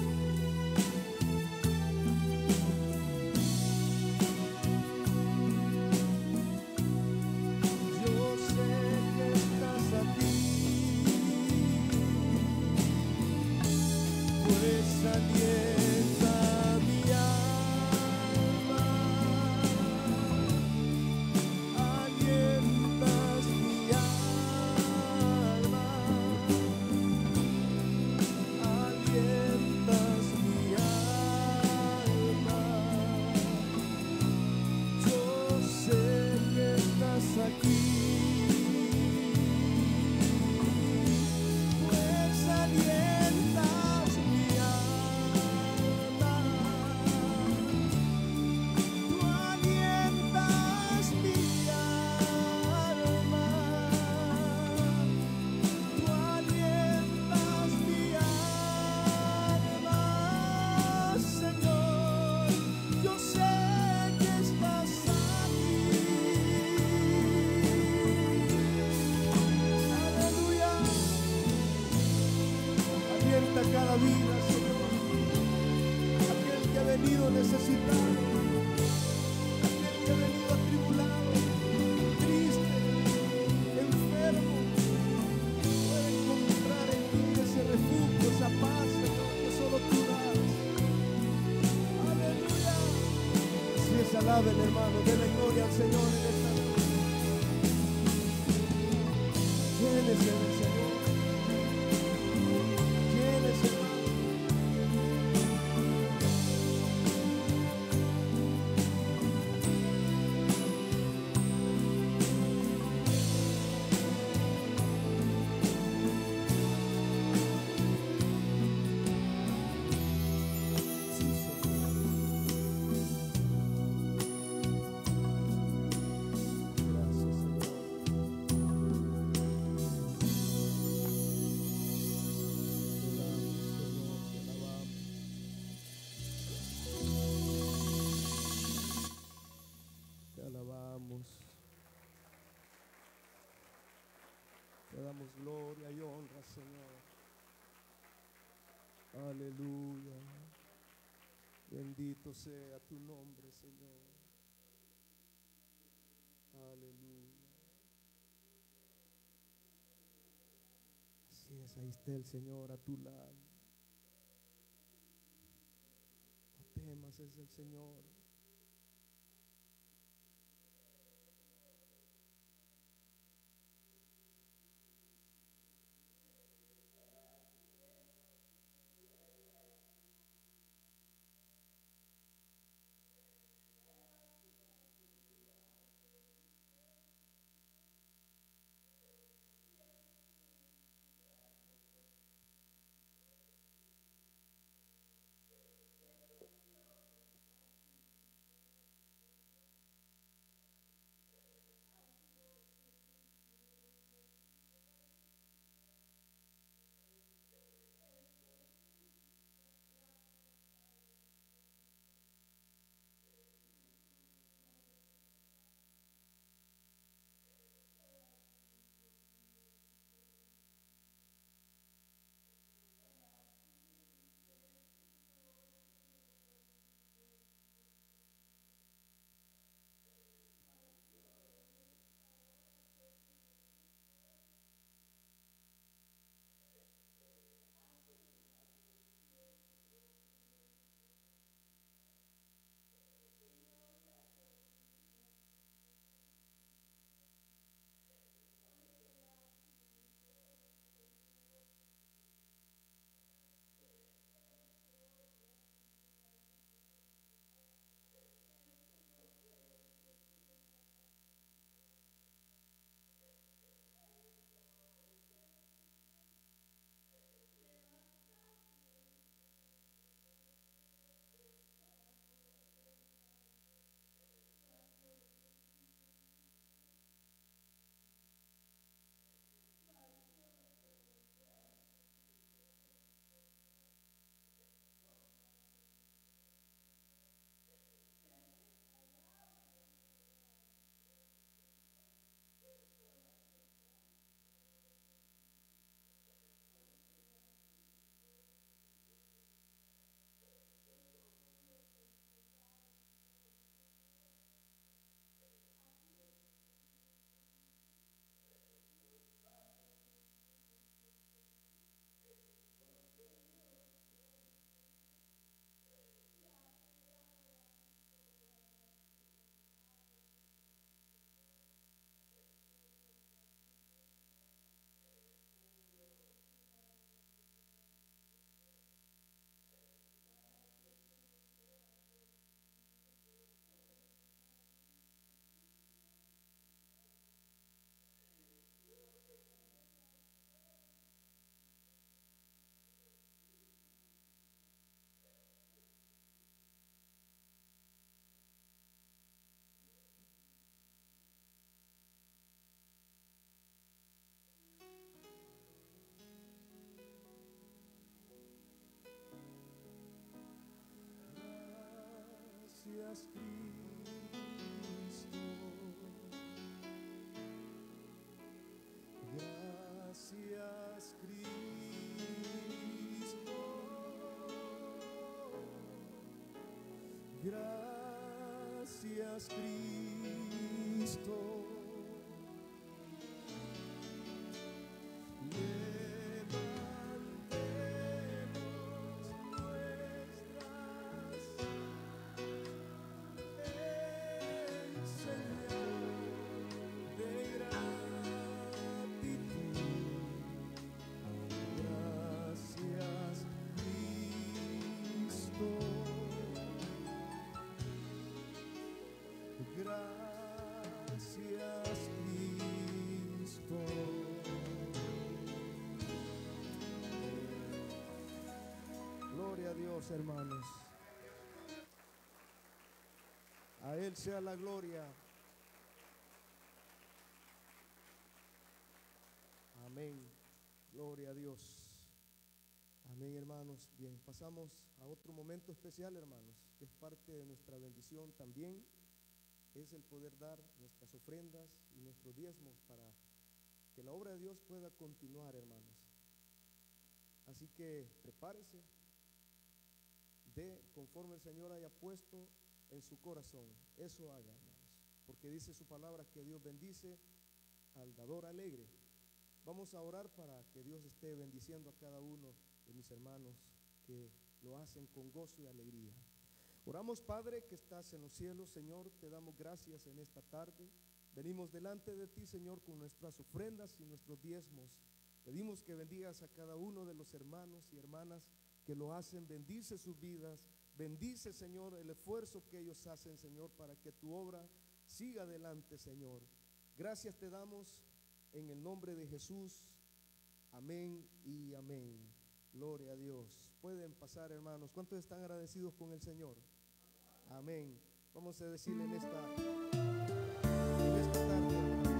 venido necesitado, aquel que ha venido atribulado, triste, enfermo, puede encontrar en ti ese refugio, esa paz, Señor, que solo tú das. Aleluya. Si es alaben, hermano, denle gloria al Señor en esta noche. Llénese del Señor. Llénese, hermano. Te damos gloria y honra, Señor. Aleluya. Bendito sea tu nombre, Señor. Aleluya. Así es, ahí está el Señor a tu lado. No temas, es el Señor. Gracias, Cristo. Gracias, Cristo. Gracias, Cristo. Gracias, Cristo. Gloria a Dios, hermanos. A Él sea la gloria. Amén. Gloria a Dios. Amén, hermanos. Bien, pasamos a otro momento especial, hermanos, que es parte de nuestra bendición también. Es el poder dar nuestras ofrendas y nuestros diezmos para que la obra de Dios pueda continuar, hermanos. Así que prepárese, dé conforme el Señor haya puesto en su corazón. Eso haga, hermanos, porque dice su palabra que Dios bendice al dador alegre. Vamos a orar para que Dios esté bendiciendo a cada uno de mis hermanos que lo hacen con gozo y alegría. Oramos, Padre, que estás en los cielos. Señor, te damos gracias en esta tarde. Venimos delante de ti, Señor, con nuestras ofrendas y nuestros diezmos. Pedimos que bendigas a cada uno de los hermanos y hermanas que lo hacen. Bendice sus vidas. Bendice, Señor, el esfuerzo que ellos hacen, Señor, para que tu obra siga adelante, Señor. Gracias te damos en el nombre de Jesús. Amén y amén. Gloria a Dios. Pueden pasar, hermanos. ¿Cuántos están agradecidos con el Señor? Amén. Vamos a decirle en esta, en esta tarde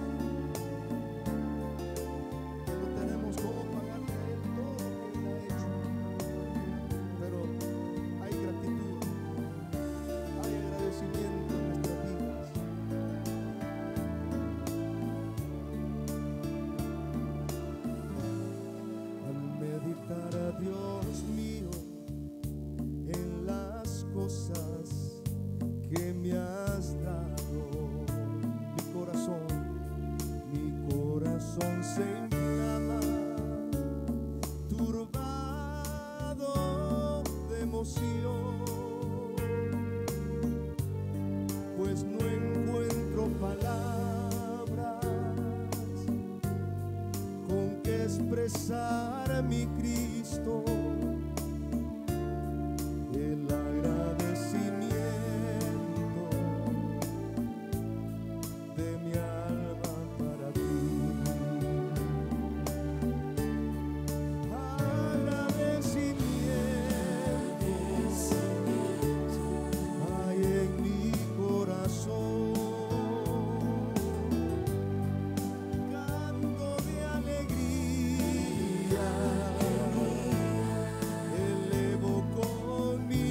que no tenemos cómo pagarle a Él todo lo que Él ha hecho, pero hay gratitud, hay agradecimiento en nuestras vidas. Al meditar a Dios mío en las cosas que me has dado, mi corazón, mi corazón se inflama, turbado de emoción, pues no encuentro palabras con que expresar a mi Cristo el agradecimiento de mi alma para ti. Agradecimiento hay en mi corazón, canto de alegría, elevo con mi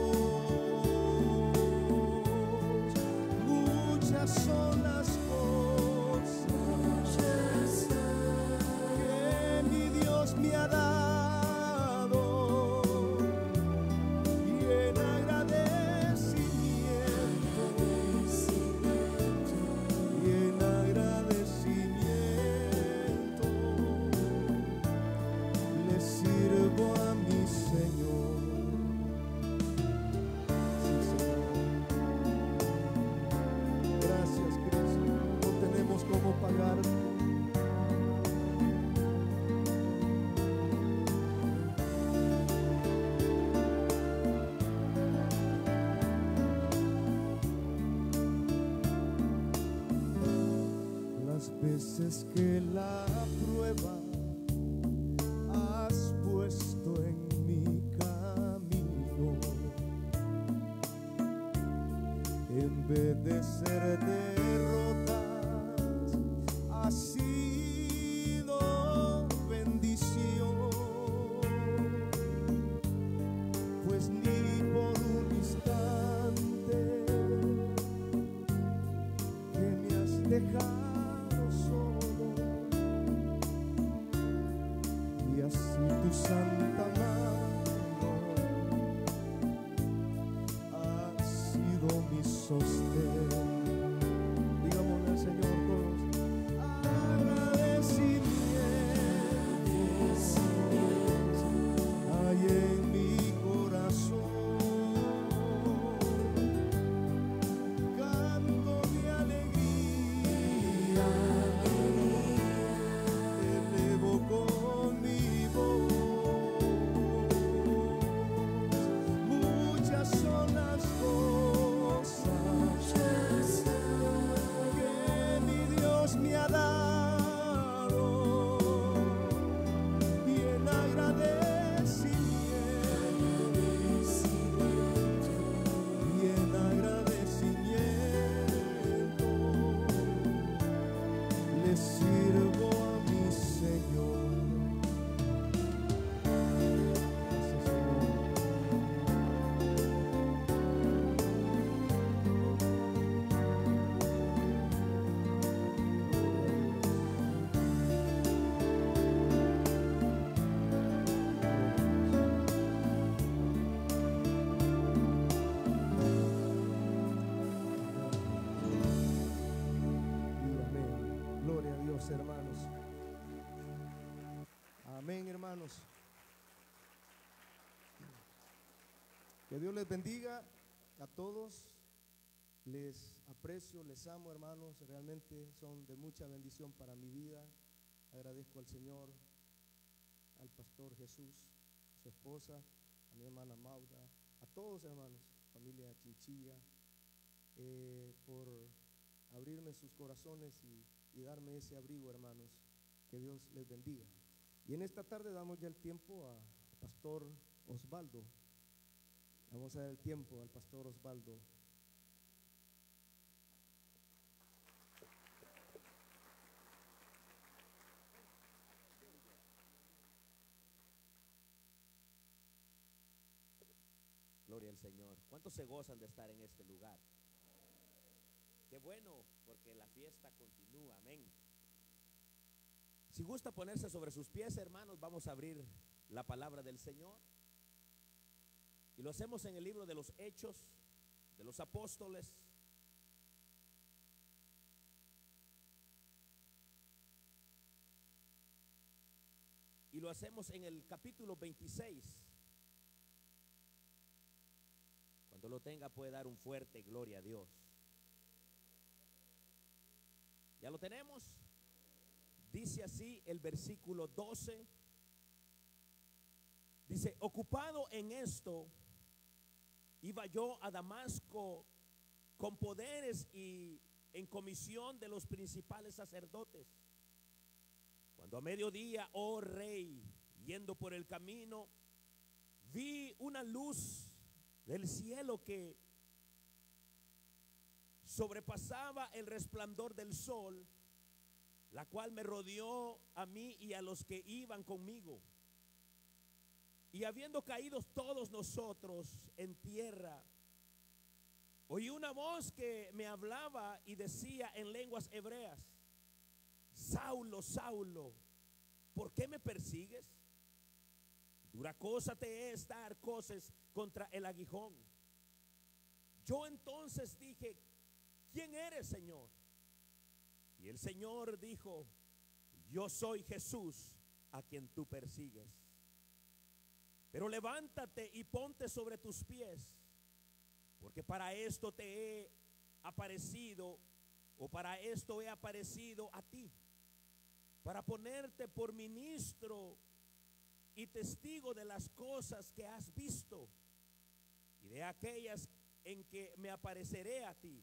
voz. Muchas son las cosas que mi Dios me ha dado, y en agradecimiento, y en agradecimiento le sirvo a mi Señor. Sí, Señor. Gracias, Cristo. No tenemos cómo pagar. Las veces que la prueba has puesto en mi camino, en vez de ser derrotas, ha sido bendición, pues ni por un instante que me has dejado solo, y así tu santa mano has sostén. Digámosle al Señor todos. Agradecimiento hay en mi corazón, canto de alegría, elevo con mi voz. Muchas son las cosas que mi Dios me ha dado, y en agradecimiento, y en agradecimiento le sirvo a mi Señor. Gracias, Señor. Y amén. Gloria a Dios, hermanos. Amén, hermanos. Que Dios les bendiga a todos. Les aprecio, les amo, hermanos. Realmente son de mucha bendición para mi vida. Agradezco al Señor, al pastor Jesús, a su esposa, a mi hermana Mauda, a todos, hermanos, familia Chinchilla, eh, por abrirme sus corazones y, y darme ese abrigo, hermanos. Que Dios les bendiga. Y en esta tarde damos ya el tiempo a pastor Osvaldo. Vamos a dar el tiempo al pastor Osvaldo. Gloria al Señor. ¿Cuántos se gozan de estar en este lugar? Qué bueno, porque la fiesta continúa. Amén. Si gusta ponerse sobre sus pies, hermanos, vamos a abrir la palabra del Señor. Y lo hacemos en el libro de los Hechos de los Apóstoles. Y lo hacemos en el capítulo veintiséis. Cuando lo tenga puede dar un fuerte gloria a Dios. ¿Ya lo tenemos? Dice así el versículo doce. Dice: ocupado en esto, iba yo a Damasco con poderes y en comisión de los principales sacerdotes. Cuando a mediodía, oh rey, yendo por el camino, vi una luz del cielo que sobrepasaba el resplandor del sol, la cual me rodeó a mí y a los que iban conmigo. Y habiendo caído todos nosotros en tierra, oí una voz que me hablaba y decía en lenguas hebreas: Saulo, Saulo, ¿por qué me persigues? Dura cosa te es dar coces contra el aguijón. Yo entonces dije: ¿quién eres, Señor? Y el Señor dijo: yo soy Jesús, a quien tú persigues. Pero levántate y ponte sobre tus pies, porque para esto te he aparecido, o para esto he aparecido a ti, para ponerte por ministro y testigo de las cosas que has visto y de aquellas en que me apareceré a ti,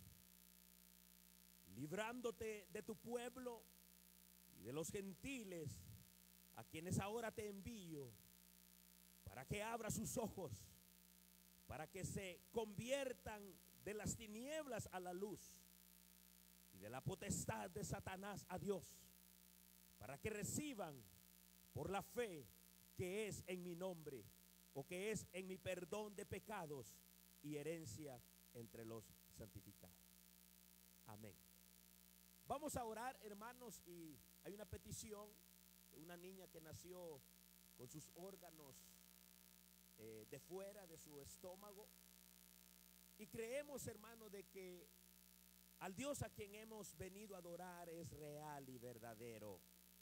librándote de tu pueblo y de los gentiles, a quienes ahora te envío, para que abra sus ojos, para que se conviertan de las tinieblas a la luz y de la potestad de Satanás a Dios, para que reciban por la fe que es en mi nombre, o que es en mi perdón de pecados y herencia entre los santificados. Amén. Vamos a orar, hermanos, y hay una petición de una niña que nació con sus órganos eh, de fuera de su estómago, Y creemos, hermano, de que al Dios a quien hemos venido a adorar es real y verdadero.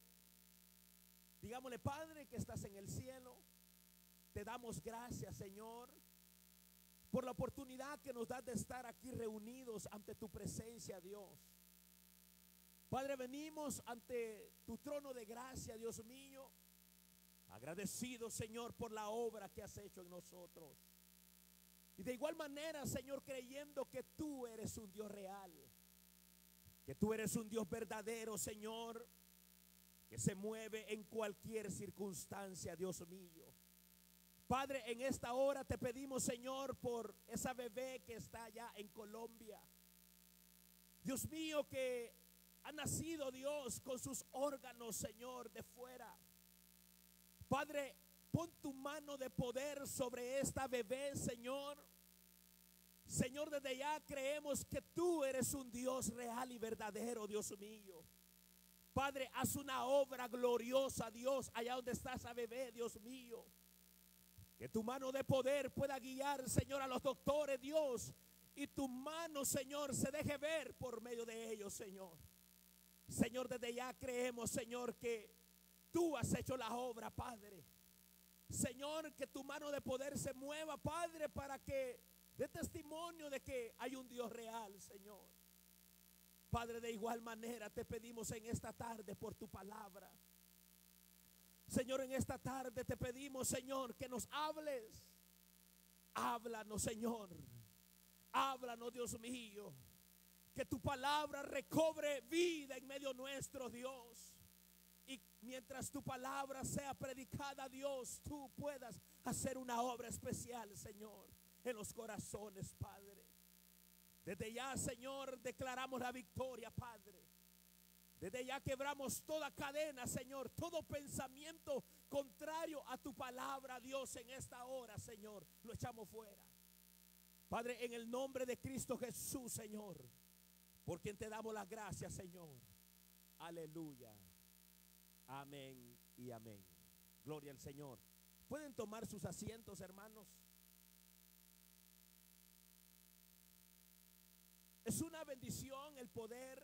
Digámosle: Padre que estás en el cielo, te damos gracias, Señor, por la oportunidad que nos das de estar aquí reunidos ante tu presencia, Dios. Padre, venimos ante tu trono de gracia, Dios mío, agradecidos, Señor, por la obra que has hecho en nosotros. Y de igual manera, Señor, creyendo que tú eres un Dios real, que tú eres un Dios verdadero, Señor, que se mueve en cualquier circunstancia, Dios mío. Padre, en esta hora te pedimos, Señor, por esa bebé que está allá en Colombia. Dios mío, que ha nacido, Dios, con sus órganos, Señor, de fuera. Padre, pon tu mano de poder sobre esta bebé, Señor. Señor, desde ya creemos que tú eres un Dios real y verdadero, Dios mío. Padre, haz una obra gloriosa, Dios, allá donde está esa bebé, Dios mío. Que tu mano de poder pueda guiar, Señor, a los doctores, Dios. Y tu mano, Señor, se deje ver por medio de ellos, Señor. Señor, desde ya creemos, Señor, que tú has hecho la obra, Padre. Señor, que tu mano de poder se mueva, Padre, para que dé testimonio de que hay un Dios real, Señor. Padre, de igual manera te pedimos en esta tarde por tu palabra. Señor, en esta tarde te pedimos, Señor, que nos hables. Háblanos, Señor. Háblanos, Dios mío. Que tu palabra recobre vida en medio nuestro, Dios. Y mientras tu palabra sea predicada, Dios, tú puedas hacer una obra especial, Señor, en los corazones, Padre. Desde ya, Señor, declaramos la victoria, Padre. Desde ya quebramos toda cadena, Señor, todo pensamiento contrario a tu palabra, Dios, en esta hora, Señor, lo echamos fuera. Padre, en el nombre de Cristo Jesús, Señor, por quien te damos las gracias, Señor. Aleluya. Amén y amén. Gloria al Señor. ¿Pueden tomar sus asientos, hermanos? Es una bendición el poder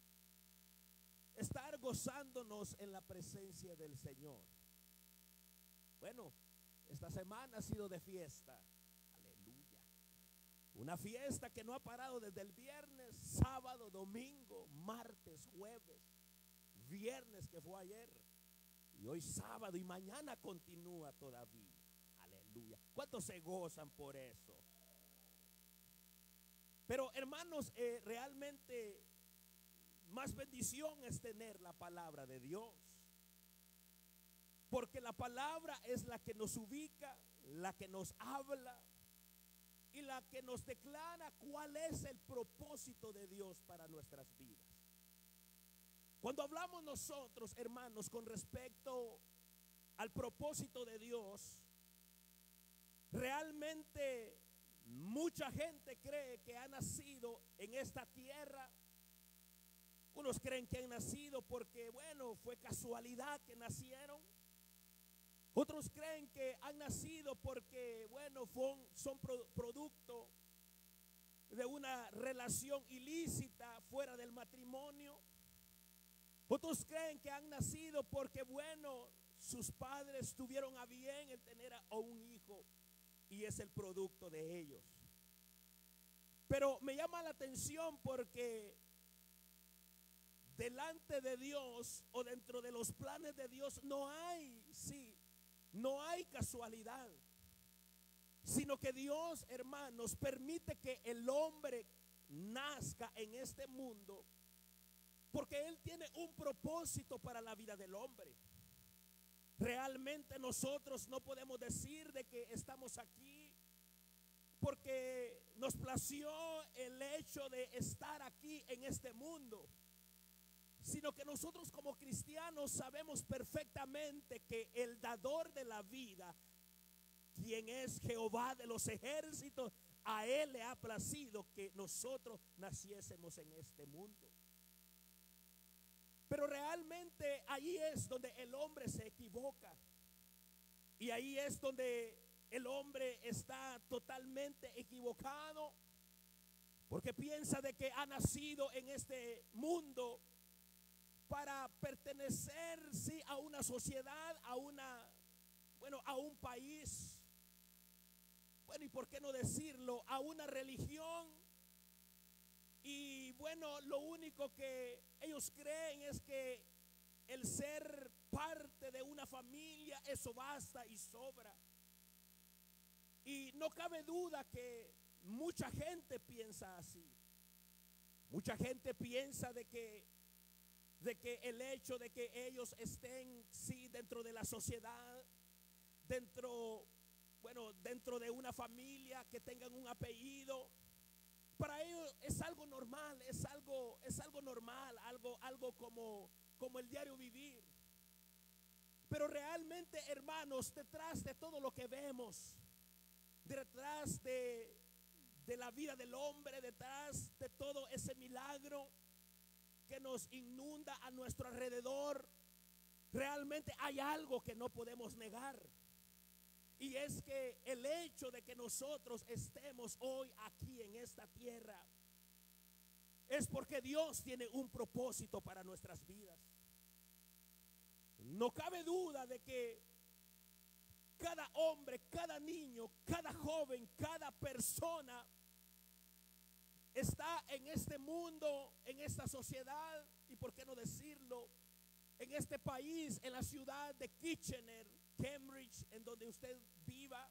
estar gozándonos en la presencia del Señor. Bueno, esta semana ha sido de fiesta. Aleluya. Una fiesta que no ha parado desde el viernes, sábado, domingo, martes, jueves, viernes que fue ayer, y hoy sábado, y mañana continúa todavía. Aleluya. ¿Cuántos se gozan por eso? Pero hermanos, eh, realmente más bendición es tener la palabra de Dios, porque la palabra es la que nos ubica, la que nos habla y la que nos declara cuál es el propósito de Dios para nuestras vidas. Cuando hablamos nosotros, hermanos, con respecto al propósito de Dios, realmente mucha gente cree que ha nacido en esta tierra. Unos creen que han nacido porque, bueno, fue casualidad que nacieron. Otros creen que han nacido porque, bueno, son, son pro, producto de una relación ilícita fuera del matrimonio. Otros creen que han nacido porque, bueno, sus padres tuvieron a bien el tener a, a un hijo y es el producto de ellos. Pero me llama la atención porque delante de Dios o dentro de los planes de Dios no hay, sí, no hay casualidad, sino que Dios, hermanos, permite que el hombre nazca en este mundo porque Él tiene un propósito para la vida del hombre. Realmente nosotros no podemos decir de que estamos aquí porque nos plació el hecho de estar aquí en este mundo, sino que nosotros como cristianos sabemos perfectamente que el dador de la vida, quien es Jehová de los ejércitos, a Él le ha placido que nosotros naciésemos en este mundo. Pero realmente ahí es donde el hombre se equivoca. Y ahí es donde el hombre está totalmente equivocado. porque piensa de que ha nacido en este mundo para pertenecer, sí, a una sociedad, a una, bueno, a un país, bueno, y por qué no decirlo, a una religión. Y bueno, lo único que ellos creen es que el ser parte de una familia, eso basta y sobra. Y no cabe duda que mucha gente piensa así. Mucha gente piensa de que, de que el hecho de que ellos estén, sí, dentro de la sociedad, dentro, bueno, dentro de una familia, que tengan un apellido, para ellos es algo normal, es algo, es algo normal, algo, algo como, como el diario vivir. Pero realmente, hermanos, detrás de todo lo que vemos, detrás de, de la vida del hombre, detrás de todo ese milagro que nos inunda a nuestro alrededor, realmente hay algo que no podemos negar. Y es que el hecho de que nosotros estemos hoy aquí en esta tierra es porque Dios tiene un propósito para nuestras vidas. No cabe duda de que cada hombre, cada niño, cada joven, cada persona está en este mundo, en esta sociedad, y por qué no decirlo, en este país, en la ciudad de Kitchener, Cambridge, en donde usted viva.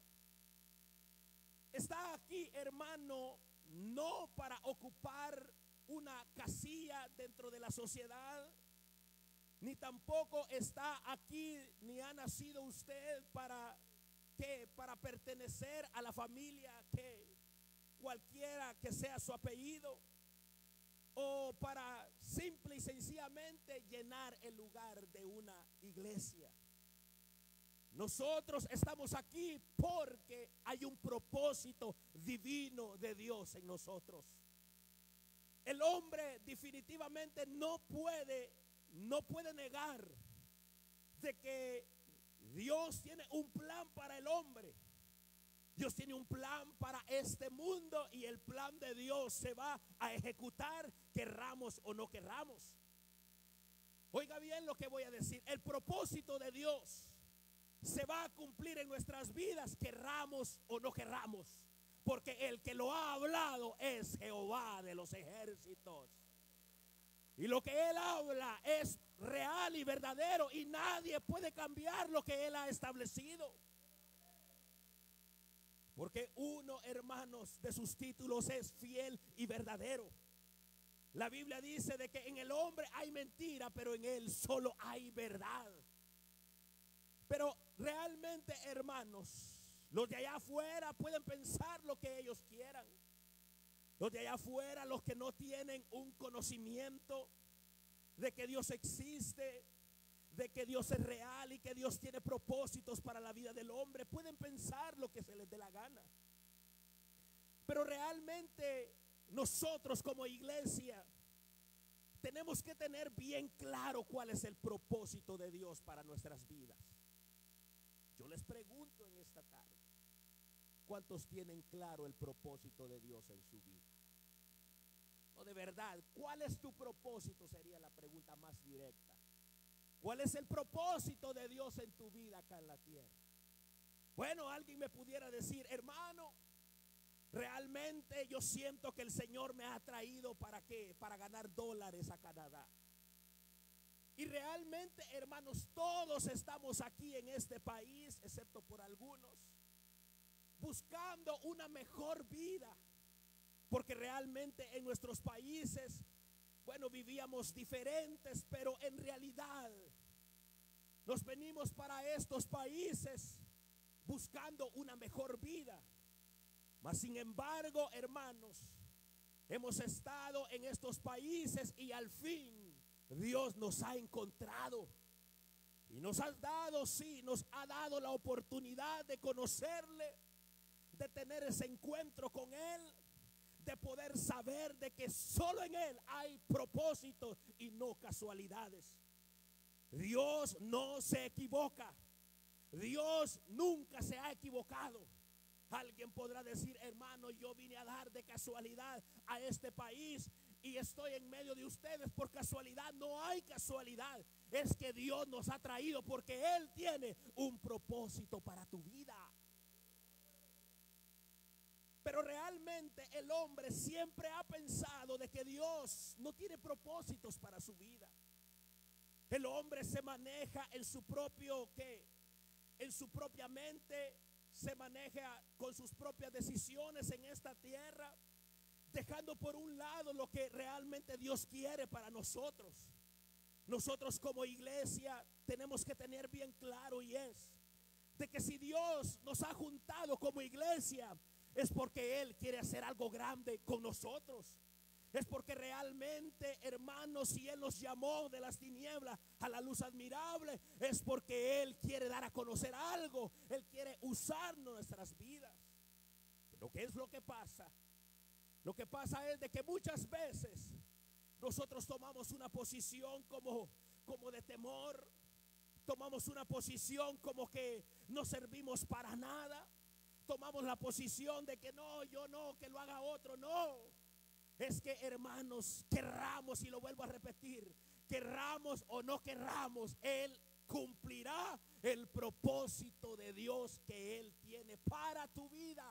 Está aquí, hermano, no para ocupar una casilla dentro de la sociedad, ni tampoco está aquí, ni ha nacido usted para que para pertenecer a la familia que cualquiera que sea su apellido, o para simple y sencillamente llenar el lugar de una iglesia. Nosotros estamos aquí porque hay un propósito divino de Dios en nosotros. El hombre definitivamente no puede, no puede negar de que Dios tiene un plan para el hombre. Dios tiene un plan para este mundo y el plan de Dios se va a ejecutar, querramos o no querramos. Oiga bien lo que voy a decir. El propósito de Dios se va a cumplir en nuestras vidas, querramos o no querramos, porque el que lo ha hablado es Jehová de los ejércitos. Y lo que Él habla es real y verdadero, y nadie puede cambiar lo que Él ha establecido. Porque uno, hermanos, de sus títulos es fiel y verdadero. La Biblia dice de que en el hombre hay mentira, pero en Él solo hay verdad. Pero realmente, hermanos, los de allá afuera pueden pensar lo que ellos quieran. Los de allá afuera, los que no tienen un conocimiento de que Dios existe, de que Dios es real y que Dios tiene propósitos para la vida del hombre, pueden pensar lo que se les dé la gana. Pero realmente nosotros como iglesia tenemos que tener bien claro cuál es el propósito de Dios para nuestras vidas. Yo les pregunto en esta tarde, ¿cuántos tienen claro el propósito de Dios en su vida? No, de verdad, ¿cuál es tu propósito? Sería la pregunta más directa. ¿Cuál es el propósito de Dios en tu vida acá en la tierra? Bueno, alguien me pudiera decir, hermano, realmente yo siento que el Señor me ha traído para qué, para ganar dólares a Canadá. Y realmente, hermanos, todos estamos aquí en este país, excepto por algunos, buscando una mejor vida. Porque realmente en nuestros países, bueno, vivíamos diferentes, pero en realidad nos venimos para estos países buscando una mejor vida. Mas sin embargo, hermanos, hemos estado en estos países y al fin Dios nos ha encontrado y nos ha dado, sí, nos ha dado la oportunidad de conocerle, de tener ese encuentro con Él, de poder saber de que solo en Él hay propósitos y no casualidades. Dios no se equivoca. Dios nunca se ha equivocado. Alguien podrá decir, hermano, yo vine a dar de casualidad a este país y estoy en medio de ustedes por casualidad. No hay casualidad. Es que Dios nos ha traído porque Él tiene un propósito para tu vida. Pero realmente el hombre siempre ha pensado de que Dios no tiene propósitos para su vida. El hombre se maneja en su propio, ¿qué? En su propia mente, se maneja con sus propias decisiones en esta tierra, dejando por un lado lo que realmente Dios quiere para nosotros. Nosotros como iglesia tenemos que tener bien claro, y es de que si Dios nos ha juntado como iglesia, es porque Él quiere hacer algo grande con nosotros. Es porque realmente, hermanos, si Él nos llamó de las tinieblas a la luz admirable, es porque Él quiere dar a conocer algo. Él quiere usar nuestras vidas. Pero ¿qué es lo que pasa? Lo que pasa es de que muchas veces nosotros tomamos una posición como, como de temor. Tomamos una posición como que no servimos para nada. Tomamos la posición de que no, yo no, que lo haga otro. No. Es que, hermanos, querramos, y lo vuelvo a repetir, querramos o no querramos, Él cumplirá el propósito de Dios que Él tiene para tu vida.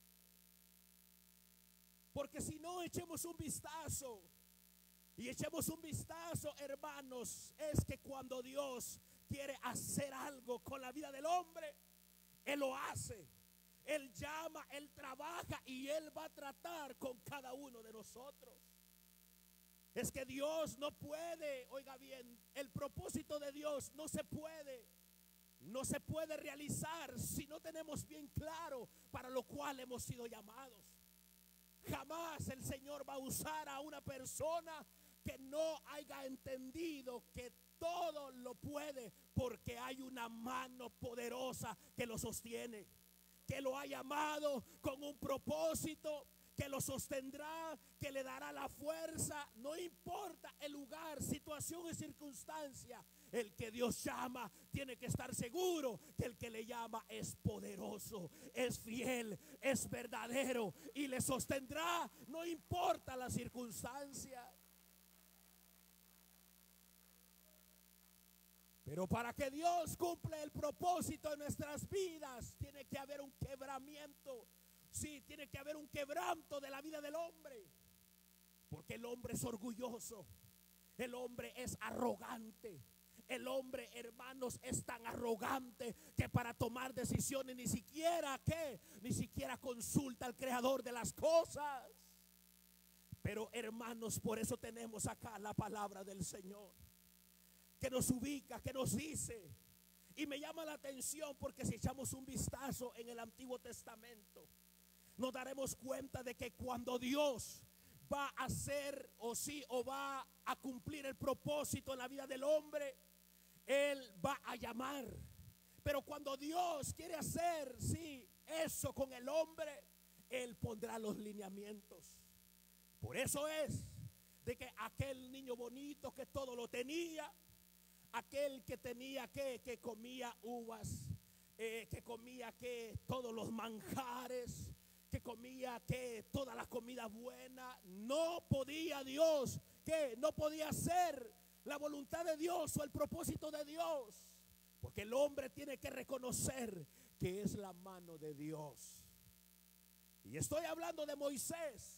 Porque si no, echemos un vistazo. Y echemos un vistazo, hermanos, es que cuando Dios quiere hacer algo con la vida del hombre, Él lo hace. Él llama, Él trabaja y Él va a tratar con cada uno de nosotros. Es que Dios no puede, oiga bien, el propósito de Dios no se puede, no se puede realizar si no tenemos bien claro para lo cual hemos sido llamados. Jamás el Señor va a usar a una persona que no haya entendido que todo lo puede, porque hay una mano poderosa que lo sostiene, que lo ha llamado con un propósito, que lo sostendrá, que le dará la fuerza. No importa el lugar, situación y circunstancia, el que Dios llama tiene que estar seguro que el que le llama es poderoso, es fiel, es verdadero y le sostendrá, no importa la circunstancia. Pero para que Dios cumpla el propósito en nuestras vidas, tiene que haber un quebramiento. Sí, tiene que haber un quebranto de la vida del hombre. Porque el hombre es orgulloso. El hombre es arrogante. El hombre, hermanos, es tan arrogante que para tomar decisiones ni siquiera, ¿qué? Ni siquiera consulta al creador de las cosas. Pero, hermanos, por eso tenemos acá la palabra del Señor, que nos ubica, que nos dice. Y me llama la atención porque si echamos un vistazo en el Antiguo Testamento, nos daremos cuenta de que cuando Dios va a hacer o sí o va a cumplir el propósito en la vida del hombre, Él va a llamar. Pero cuando Dios quiere hacer, sí, eso con el hombre, Él pondrá los lineamientos. Por eso es de que aquel niño bonito que todo lo tenía, aquel que tenía que, que comía uvas, eh, que comía que todos los manjares, que comía que toda la comida buena, no podía Dios, que no podía hacer la voluntad de Dios o el propósito de Dios, porque el hombre tiene que reconocer que es la mano de Dios. Y estoy hablando de Moisés.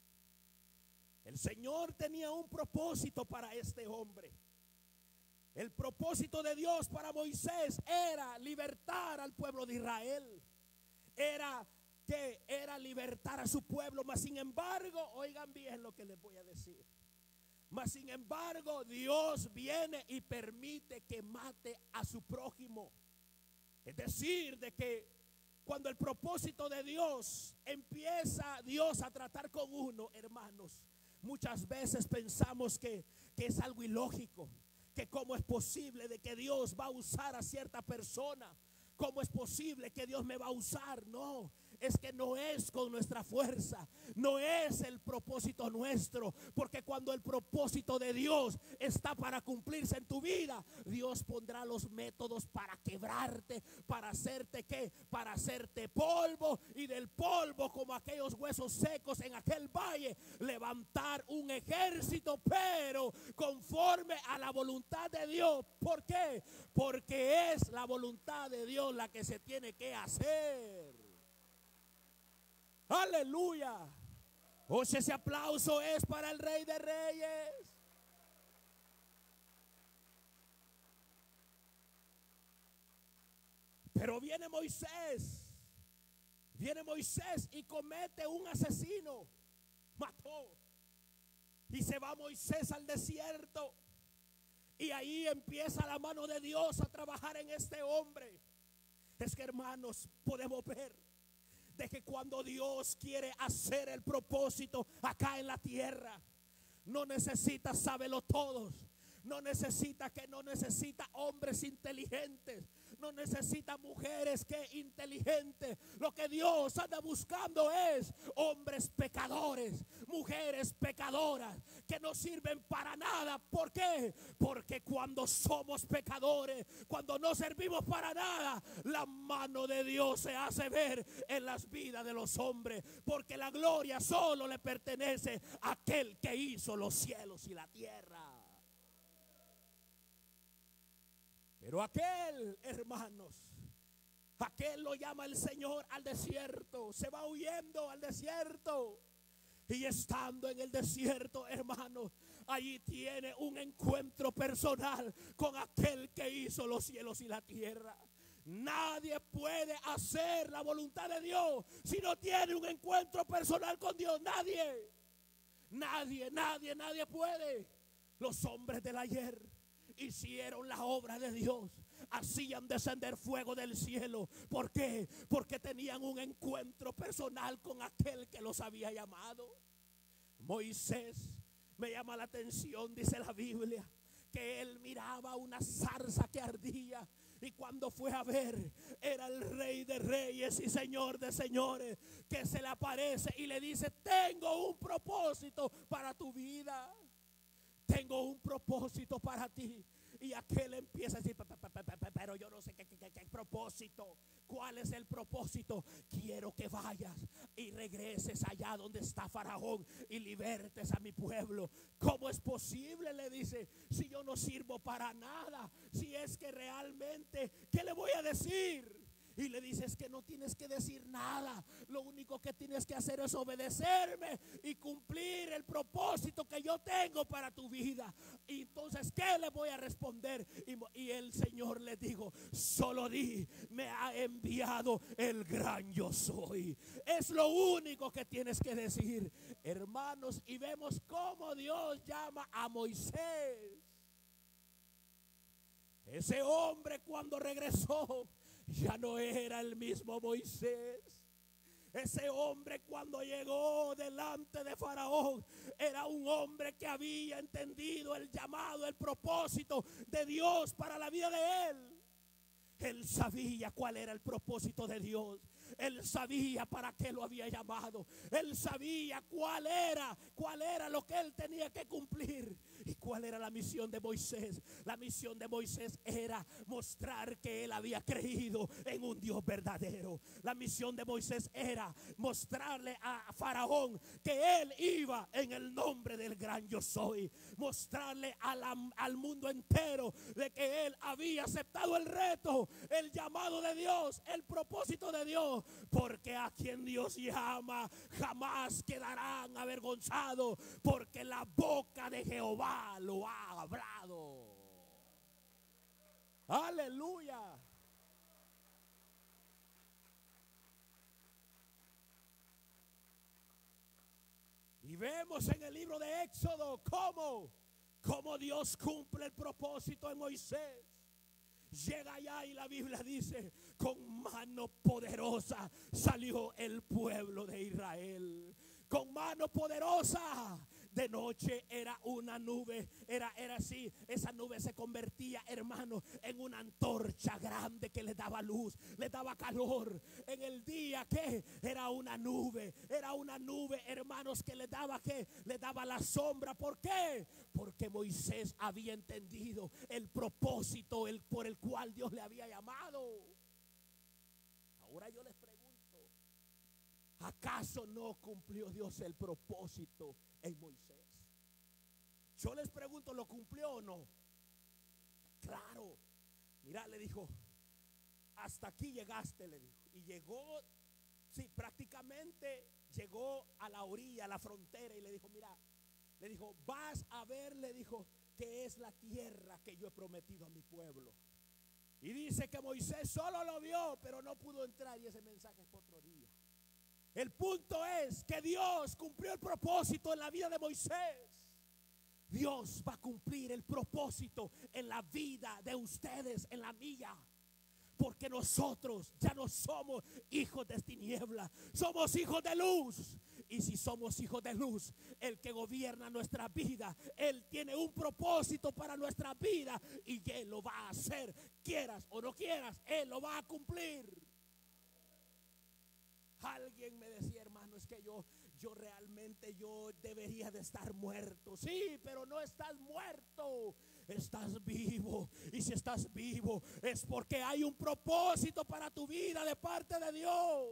El Señor tenía un propósito para este hombre. El propósito de Dios para Moisés era libertar al pueblo de Israel. Era que era libertar a su pueblo, mas sin embargo, oigan bien lo que les voy a decir. Mas sin embargo, Dios viene y permite que mate a su prójimo. Es decir, de que cuando el propósito de Dios empieza Dios a tratar con uno, hermanos, muchas veces pensamos que, que es algo ilógico, que cómo es posible de que Dios va a usar a cierta persona, cómo es posible que Dios me va a usar. No, es que no es con nuestra fuerza, no es el propósito nuestro, porque cuando el propósito de Dios está para cumplirse en tu vida, Dios pondrá los métodos para quebrarte, para hacerte ¿qué? Para hacerte polvo, y del polvo, como aquellos huesos secos en aquel valle, levantar un ejército, pero conforme a la voluntad de Dios. ¿Por qué? Porque es la voluntad de Dios la que se tiene que hacer. Aleluya. O sea, ese aplauso es para el Rey de Reyes. Pero viene Moisés. Viene Moisés y comete un asesino. Mató. Y se va Moisés al desierto. Y ahí empieza la mano de Dios a trabajar en este hombre. Es que, hermanos, podemos ver de que cuando Dios quiere hacer el propósito acá en la tierra, no necesita saberlo todos. No necesita que no necesita hombres inteligentes. No necesita mujeres que inteligentes. Lo que Dios anda buscando es hombres pecadores, mujeres pecadoras que no sirven para nada. ¿Por qué? Porque cuando somos pecadores, cuando no servimos para nada, la mano de Dios se hace ver en las vidas de los hombres. Porque la gloria solo le pertenece a aquel que hizo los cielos y la tierra. Pero aquel, hermanos, aquel lo llama el Señor al desierto. Se va huyendo al desierto. Y estando en el desierto, hermanos, allí tiene un encuentro personal con aquel que hizo los cielos y la tierra. Nadie puede hacer la voluntad de Dios si no tiene un encuentro personal con Dios. Nadie. Nadie, nadie, nadie puede. Los hombres del ayer hicieron la obra de Dios, hacían descender fuego del cielo. ¿Por qué? Porque tenían un encuentro personal con aquel que los había llamado. Moisés, me llama la atención, dice la Biblia, que él miraba una zarza que ardía, y cuando fue a ver, era el Rey de Reyes y Señor de Señores, que se le aparece y le dice: tengo un propósito para tu vida. Tengo un propósito para ti. Y aquel empieza a decir: pero yo no sé qué, qué, qué, qué propósito. ¿Cuál es el propósito? Quiero que vayas y regreses allá donde está Faraón y libertes a mi pueblo. ¿Cómo es posible? Le dice, si yo no sirvo para nada. Si es que realmente, ¿qué le voy a decir? Y le dices que no tienes que decir nada. Lo único que tienes que hacer es obedecerme y cumplir el propósito que yo tengo para tu vida. Y entonces, ¿qué le voy a responder? Y, y el Señor le dijo: solo di, me ha enviado el gran yo soy. Es lo único que tienes que decir, hermanos. Y vemos cómo Dios llama a Moisés. Ese hombre, cuando regresó, ya no era el mismo Moisés. Ese hombre, cuando llegó delante de Faraón, era un hombre que había entendido el llamado, el propósito de Dios para la vida de él. Él sabía cuál era el propósito de Dios. Él sabía para qué lo había llamado. Él sabía cuál era, cuál era lo que él tenía que cumplir. ¿Y cuál era la misión de Moisés? La misión de Moisés era mostrar que él había creído en un Dios verdadero. La misión de Moisés era mostrarle a Faraón que él iba en el nombre del gran yo soy. Mostrarle a la, al mundo entero de que él había aceptado el reto, el llamado de Dios, el propósito de Dios. Porque a quien Dios llama jamás quedarán avergonzados, porque la boca de Jehová lo ha hablado. Aleluya. Y vemos en el libro de Éxodo cómo, cómo Dios cumple el propósito en Moisés. Llega allá y la Biblia dice: con mano poderosa salió el pueblo de Israel. Con mano poderosa. De noche era una nube, era, era así. Esa nube se convertía, hermano, en una antorcha grande que le daba luz, le daba calor. En el día, que era una nube, era una nube, hermanos, que le daba, que le daba la sombra. ¿Por qué? Porque Moisés había entendido el propósito el, por el cual Dios le había llamado. Ahora yo les pregunto, ¿acaso no cumplió Dios el propósito en Moisés? Yo les pregunto, ¿lo cumplió o no? Claro. Mira, le dijo, hasta aquí llegaste, le dijo. Y llegó, sí, prácticamente llegó a la orilla, a la frontera, y le dijo, mira, le dijo, vas a ver, le dijo, que es la tierra que yo he prometido a mi pueblo. Y dice que Moisés solo lo vio, pero no pudo entrar, y ese mensaje es para otro día. El punto es que Dios cumplió el propósito en la vida de Moisés. Dios va a cumplir el propósito en la vida de ustedes, en la mía. Porque nosotros ya no somos hijos de tinieblas, somos hijos de luz. Y si somos hijos de luz, el que gobierna nuestra vida, Él tiene un propósito para nuestra vida, y Él lo va a hacer, quieras o no quieras, Él lo va a cumplir. Alguien me decía, hermano, es que yo, yo realmente yo debería de estar muerto. Sí, pero no estás muerto, estás vivo. Y si estás vivo es porque hay un propósito para tu vida de parte de Dios.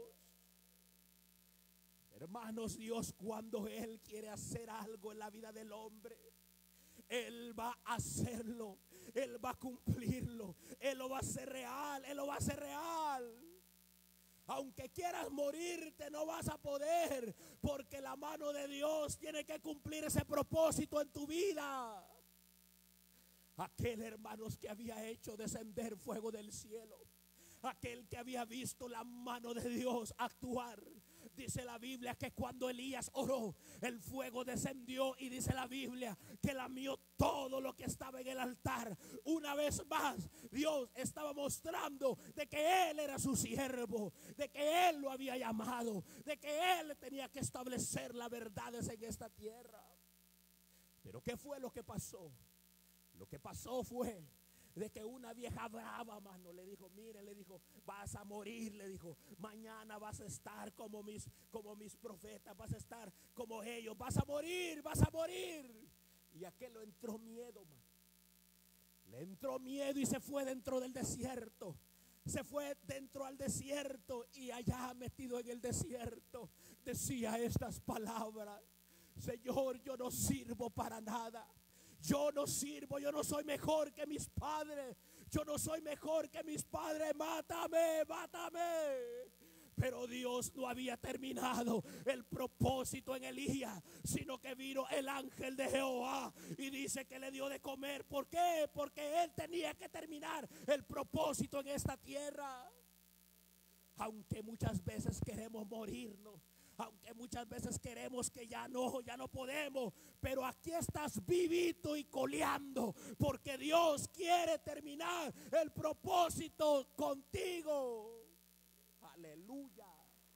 Hermanos, Dios, cuando Él quiere hacer algo en la vida del hombre, Él va a hacerlo, Él va a cumplirlo, Él lo va a hacer real, Él lo va a hacer real. Aunque quieras morirte, no vas a poder, porque la mano de Dios tiene que cumplir ese propósito en tu vida. Aquel, hermanos, que había hecho descender fuego del cielo, aquel que había visto la mano de Dios actuar. Dice la Biblia que cuando Elías oró, el fuego descendió, y dice la Biblia que lamió todo lo que estaba en el altar. Una vez más, Dios estaba mostrando de que Él era su siervo, de que Él lo había llamado, de que Él tenía que establecer las verdades en esta tierra. Pero ¿qué fue lo que pasó? Lo que pasó fue de que una vieja brava, mano, le dijo, mire, le dijo, vas a morir, le dijo, mañana vas a estar como mis, como mis profetas, vas a estar como ellos, vas a morir, vas a morir. Y a aquel le entró miedo, mano. Le entró miedo y se fue dentro del desierto. Se fue dentro al desierto, y allá metido en el desierto decía estas palabras: Señor, yo no sirvo para nada. Yo no sirvo, yo no soy mejor que mis padres. Yo no soy mejor que mis padres. Mátame, mátame. Pero Dios no había terminado el propósito en Elías, sino que vino el ángel de Jehová y dice que le dio de comer. ¿Por qué? Porque él tenía que terminar el propósito en esta tierra. Aunque muchas veces queremos morirnos, aunque muchas veces queremos que ya no, ya no podemos, pero aquí estás vivito y coleando, porque Dios quiere terminar el propósito contigo. Aleluya.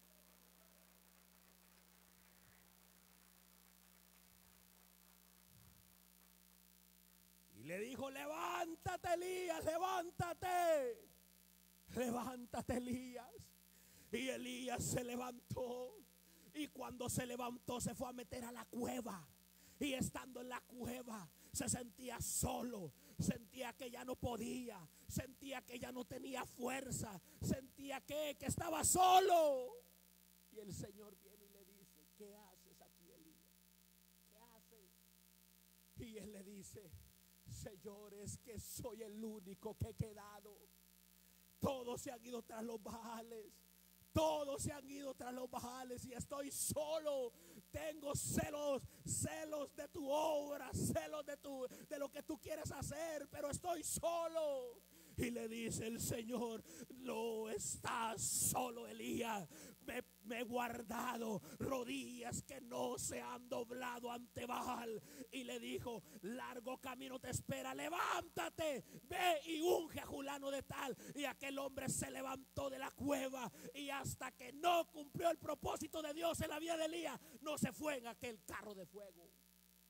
Y le dijo: levántate, Elías, levántate. Levántate, Elías. Y Elías se levantó. Y cuando se levantó, se fue a meter a la cueva. Y estando en la cueva, se sentía solo. Sentía que ya no podía. Sentía que ya no tenía fuerza. Sentía que, que estaba solo. Y el Señor viene y le dice: ¿qué haces aquí, Elías? ¿Qué haces? Y él le dice: Señor, es que soy el único que he quedado. Todos se han ido tras los Baales. Todos se han ido tras los Baales y estoy solo. Tengo celos, celos de tu obra, celos de, tu, de lo que tú quieres hacer, pero estoy solo. Y le dice el Señor: no estás solo, Elías. Me, me he guardado rodillas que no se han doblado ante Baal. Y le dijo: largo camino te espera, levántate, ve y unge a Julano de tal. Y aquel hombre se levantó de la cueva, y hasta que no cumplió el propósito de Dios en la vida de Elías, no se fue en aquel carro de fuego.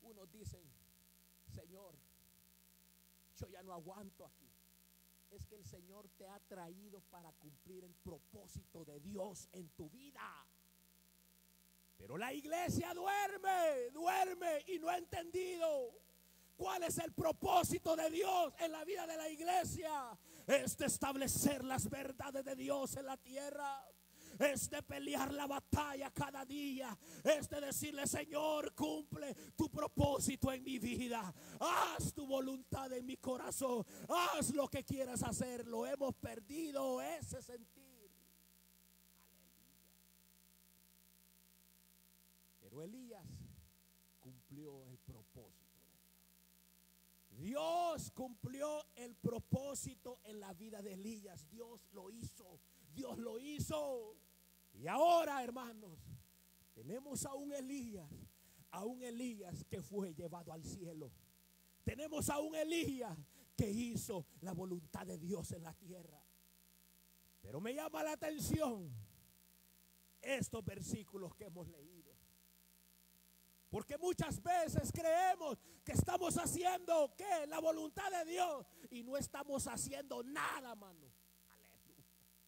Unos dicen, Señor, yo ya no aguanto aquí. Es que el Señor te ha traído para cumplir el propósito de Dios en tu vida. Pero la iglesia duerme, duerme y no ha entendido cuál es el propósito de Dios en la vida de la iglesia. Es de establecer las verdades de Dios en la tierra. Es de pelear la batalla cada día. Es de decirle, Señor, cumple tu propósito en mi vida. Haz tu voluntad en mi corazón. Haz lo que quieras hacer. Lo hemos perdido ese sentir. Pero Elías cumplió el propósito de Dios. Dios cumplió el propósito en la vida de Elías. Dios lo hizo. Dios lo hizo. Y ahora, hermanos, tenemos a un Elías, a un Elías que fue llevado al cielo. Tenemos a un Elías que hizo la voluntad de Dios en la tierra. Pero me llama la atención estos versículos que hemos leído. Porque muchas veces creemos que estamos haciendo ¿qué? La voluntad de Dios y no estamos haciendo nada, mano. Aleluya.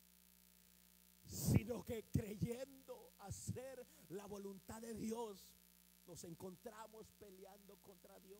Sino que creyendo hacer la voluntad de Dios, nos encontramos peleando contra Dios.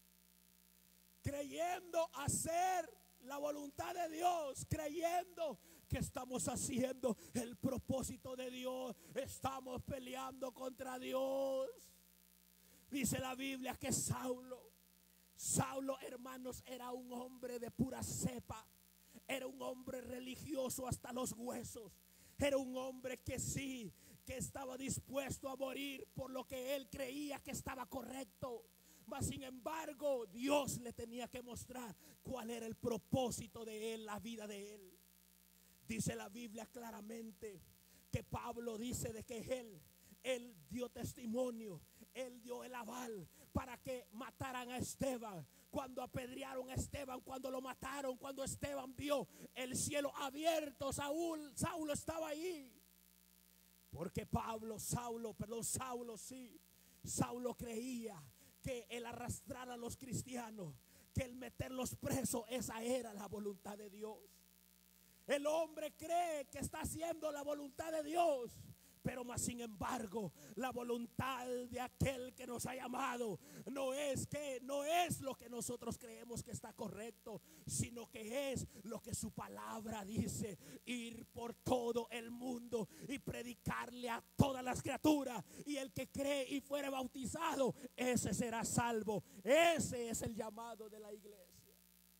Creyendo hacer la voluntad de Dios, creyendo que estamos haciendo el propósito de Dios, estamos peleando contra Dios. Dice la Biblia que Saulo, Saulo, hermanos, era un hombre de pura cepa. Era un hombre religioso hasta los huesos. Era un hombre que sí, que estaba dispuesto a morir por lo que él creía que estaba correcto. Mas sin embargo, Dios le tenía que mostrar cuál era el propósito de él, la vida de él. Dice la Biblia claramente que Pablo dice de que él, él dio testimonio. Él dio el aval para que mataran a Esteban. Cuando apedrearon a Esteban, cuando lo mataron, cuando Esteban vio el cielo abierto, Saúl, Saulo estaba ahí. Porque Pablo, Saulo, perdón, Saulo sí, Saulo creía que el arrastrar a los cristianos, que el meterlos presos, esa era la voluntad de Dios. El hombre cree que está haciendo la voluntad de Dios. Pero más sin embargo, la voluntad de aquel que nos ha llamado no es que no es lo que nosotros creemos que está correcto, sino que es lo que su palabra dice: ir por todo el mundo y predicarle a todas las criaturas, y el que cree y fuere bautizado, ese será salvo. Ese es el llamado de la iglesia.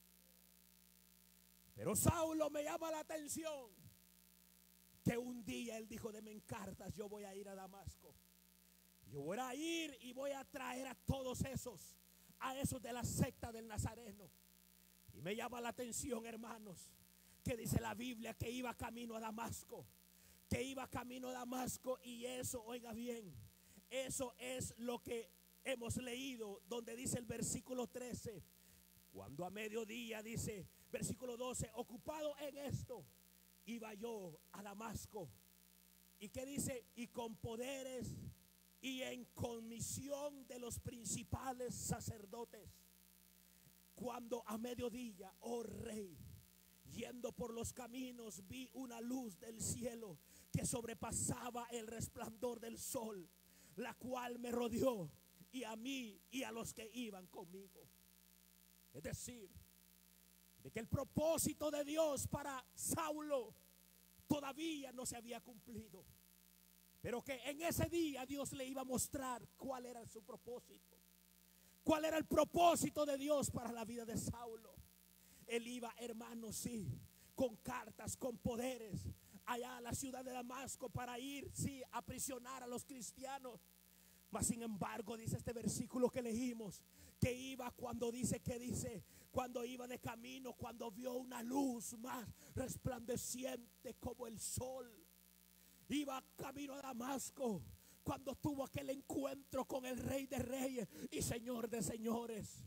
Pero Saulo me llama la atención que un día él dijo: denme cartas, yo voy a ir a Damasco. Yo voy a ir y voy a traer a todos esos, a esos de la secta del Nazareno. Y me llama la atención, hermanos, que dice la Biblia que iba camino a Damasco. Que iba camino a Damasco y eso, oiga bien, eso es lo que hemos leído, donde dice el versículo trece. Cuando a mediodía, dice, versículo doce, ocupado en esto, iba yo a Damasco. ¿Y qué dice? Y con poderes y en comisión de los principales sacerdotes. Cuando a mediodía, oh rey, yendo por los caminos, vi una luz del cielo que sobrepasaba el resplandor del sol, la cual me rodeó, y a mí y a los que iban conmigo. Es decir, de que el propósito de Dios para Saulo todavía no se había cumplido, pero que en ese día Dios le iba a mostrar cuál era su propósito, cuál era el propósito de Dios para la vida de Saulo. Él iba, hermanos, sí, con cartas, con poderes, allá a la ciudad de Damasco para ir, sí, a aprisionar a los cristianos. Mas sin embargo, dice este versículo que leímos, que iba cuando dice, que dice, cuando iba de camino, cuando vio una luz más resplandeciente como el sol. Iba camino a Damasco cuando tuvo aquel encuentro con el Rey de Reyes y Señor de Señores.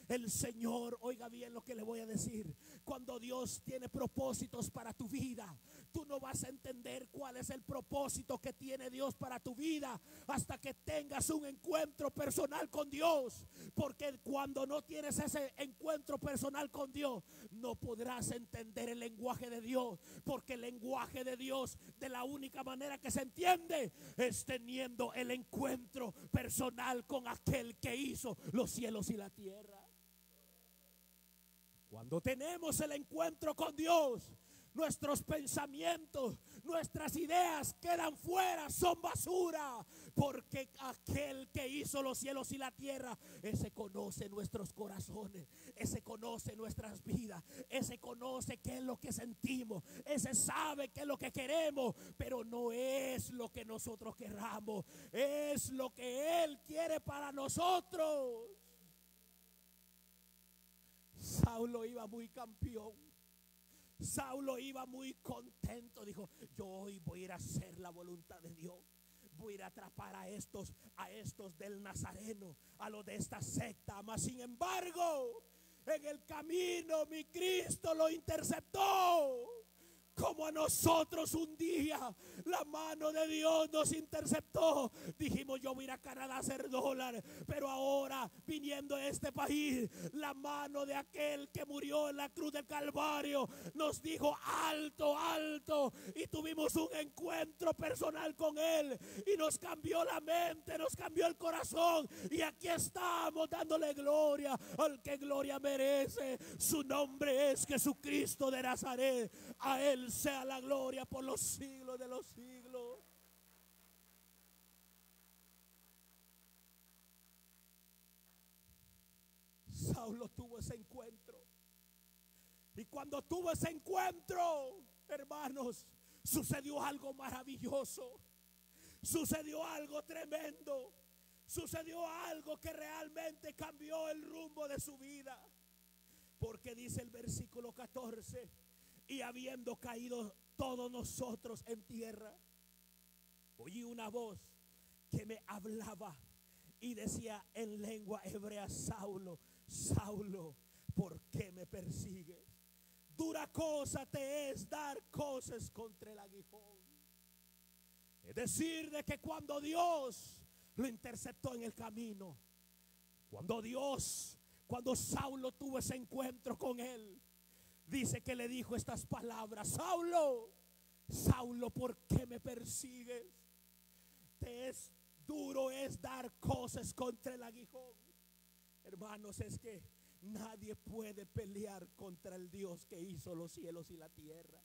El Señor, oiga bien lo que le voy a decir, cuando Dios tiene propósitos para tu vida, tú no vas a entender cuál es el propósito que tiene Dios para tu vida hasta que tengas un encuentro personal con Dios. Porque cuando no tienes ese encuentro personal con Dios, no podrás entender el lenguaje de Dios. Porque el lenguaje de Dios, de la única manera que se entiende, es teniendo el encuentro personal con aquel que hizo los cielos y la tierra. Cuando tenemos el encuentro con Dios, nuestros pensamientos, nuestras ideas quedan fuera, son basura. Porque aquel que hizo los cielos y la tierra, ese conoce nuestros corazones, ese conoce nuestras vidas, ese conoce qué es lo que sentimos, ese sabe qué es lo que queremos, pero no es lo que nosotros querramos, es lo que Él quiere para nosotros. Saulo iba muy campeón. Saulo iba muy contento. Dijo: yo hoy voy a ir a hacer la voluntad de Dios. Voy a ir a atrapar a estos, a estos del Nazareno, a los de esta secta. Mas sin embargo, en el camino mi Cristo lo interceptó. Como a nosotros un día la mano de Dios nos interceptó. Dijimos: yo voy a ir a Canadá a hacer dólares. Pero ahora, viniendo a este país, la mano de aquel que murió en la cruz del Calvario nos dijo: alto, alto. Y tuvimos un encuentro personal con Él. Y nos cambió la mente, nos cambió el corazón. Y aquí estamos dándole gloria al que gloria merece. Su nombre es Jesucristo de Nazaret. A Él sea la gloria por los siglos de los siglos. Saulo tuvo ese encuentro. Y cuando tuvo ese encuentro, hermanos, sucedió algo maravilloso. Sucedió algo tremendo. Sucedió algo que realmente cambió el rumbo de su vida. Porque dice el versículo catorce: y habiendo caído todos nosotros en tierra, oí una voz que me hablaba y decía en lengua hebrea: Saulo, Saulo, ¿por qué me persigues? Dura cosa te es dar cosas contra el aguijón. Es decir, de que cuando Dios lo interceptó en el camino, cuando Dios, cuando Saulo tuvo ese encuentro con Él, dice que le dijo estas palabras: Saulo, Saulo, ¿por qué me persigues? Te es duro es dar cosas contra el aguijón. Hermanos, es que nadie puede pelear contra el Dios que hizo los cielos y la tierra.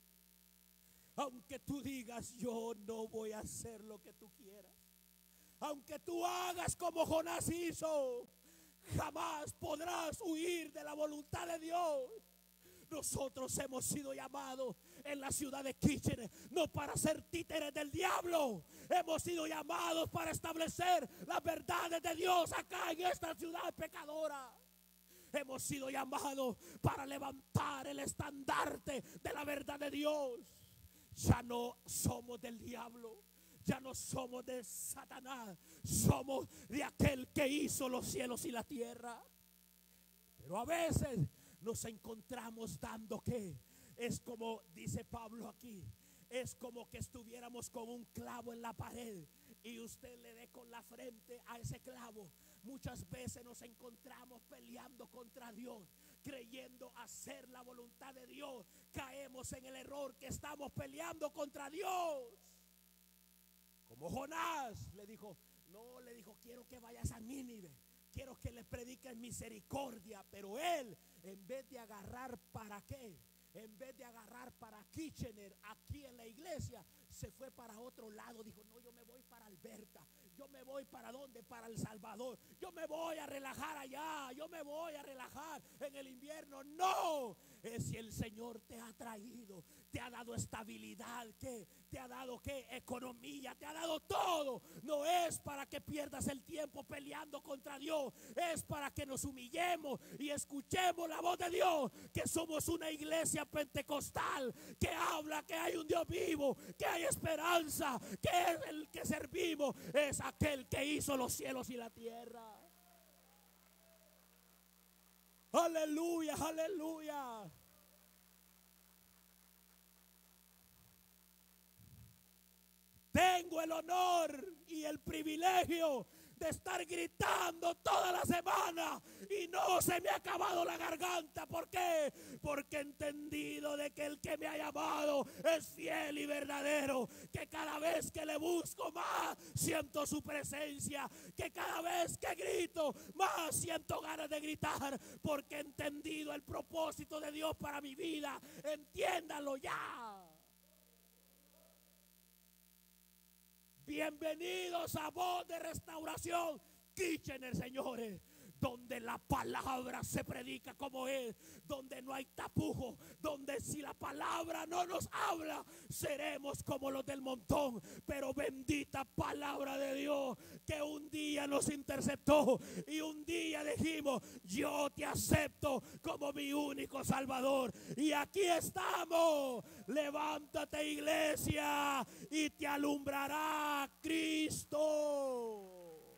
Aunque tú digas: yo no voy a hacer lo que tú quieras, aunque tú hagas como Jonás hizo, jamás podrás huir de la voluntad de Dios. Nosotros hemos sido llamados en la ciudad de Kitchener no para ser títeres del diablo. Hemos sido llamados para establecer las verdades de Dios acá en esta ciudad pecadora. Hemos sido llamados para levantar el estandarte de la verdad de Dios. Ya no somos del diablo, ya no somos de Satanás, somos de aquel que hizo los cielos y la tierra. Pero a veces nos encontramos dando que es como dice Pablo aquí, es como que estuviéramos con un clavo en la pared y usted le dé con la frente a ese clavo. Muchas veces nos encontramos peleando contra Dios, creyendo hacer la voluntad de Dios. Caemos en el error que estamos peleando contra Dios. Como Jonás le dijo, no, le dijo: quiero que vayas a Nínive, quiero que le prediques misericordia. Pero él, en vez de agarrar para qué, en vez de agarrar para Kitchener, aquí en la iglesia, se fue para otro lado. Dijo: no, yo me voy para Alberta, yo me voy para dónde, para El Salvador, yo me voy a relajar allá, yo me voy a relajar en el invierno. No, es si el Señor te ha traído, te ha dado estabilidad, que te ha dado que economía, te ha dado todo. No es para que pierdas el tiempo peleando contra Dios, es para que nos humillemos y escuchemos la voz de Dios, que somos una iglesia pentecostal que habla que hay un Dios vivo, que hay esperanza, que es el que servimos, es aquel que hizo los cielos y la tierra. Aleluya, aleluya. Tengo el honor y el privilegio de estar gritando toda la semana y no se me ha acabado la garganta. ¿Por qué? Porque he entendido de que el que me ha llamado es fiel y verdadero, que cada vez que le busco más siento su presencia, que cada vez que grito más siento ganas de gritar, porque he entendido el propósito de Dios para mi vida. Entiéndalo ya. Bienvenidos a Voz de Restauración Kitchener, señores, donde la palabra se predica como es, donde no hay tapujos, donde si la palabra no nos habla, seremos como los del montón. Pero bendita palabra de Dios, que un día nos interceptó y un día dijimos: yo te acepto como mi único Salvador. Y aquí estamos. Levántate, iglesia, y te alumbrará Cristo.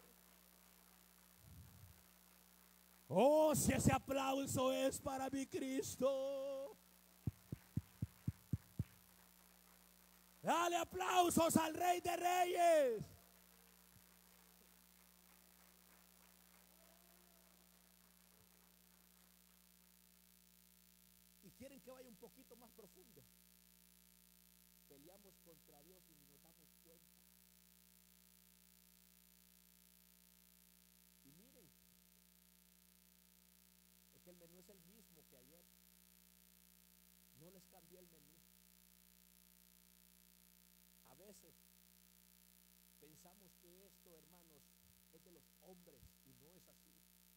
Oh, si ese aplauso es para mi Cristo. Dale aplausos al Rey de Reyes. ¿Y quieren que vaya un poquito más profundo? Peleamos contra Dios y ni nos damos cuenta. Y miren, es que el menú es el mismo que ayer. No les cambié el menú. A veces pensamos que esto, hermanos, es de los hombres y no es así.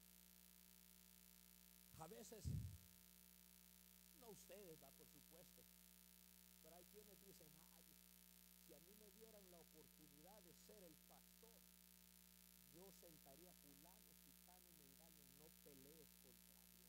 A veces, no ustedes, va, por supuesto, pero hay quienes dicen: ay, si a mí me dieran la oportunidad de ser el pastor, yo sentaría a fulano, gitano y mengano. No pelees contra Dios.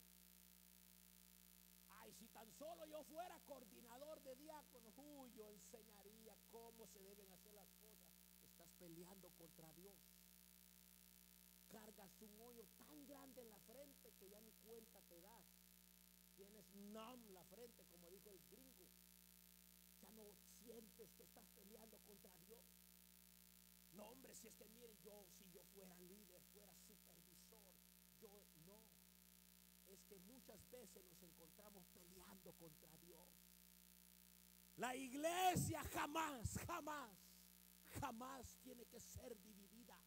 Ay, si tan solo yo fuera coordinador de diáconos, uy, yo enseñaría cómo se deben hacer las cosas. Estás peleando contra Dios. Cargas un hoyo tan grande en la frente que ya ni cuenta te das. Tienes numb la frente, como dijo el gringo. Ya no sientes que estás peleando contra Dios. No, hombre, si es que miren, yo, si yo fuera líder, fuera supervisor, yo no. Es que muchas veces nos encontramos peleando contra Dios. La iglesia jamás, jamás, jamás tiene que ser dividida.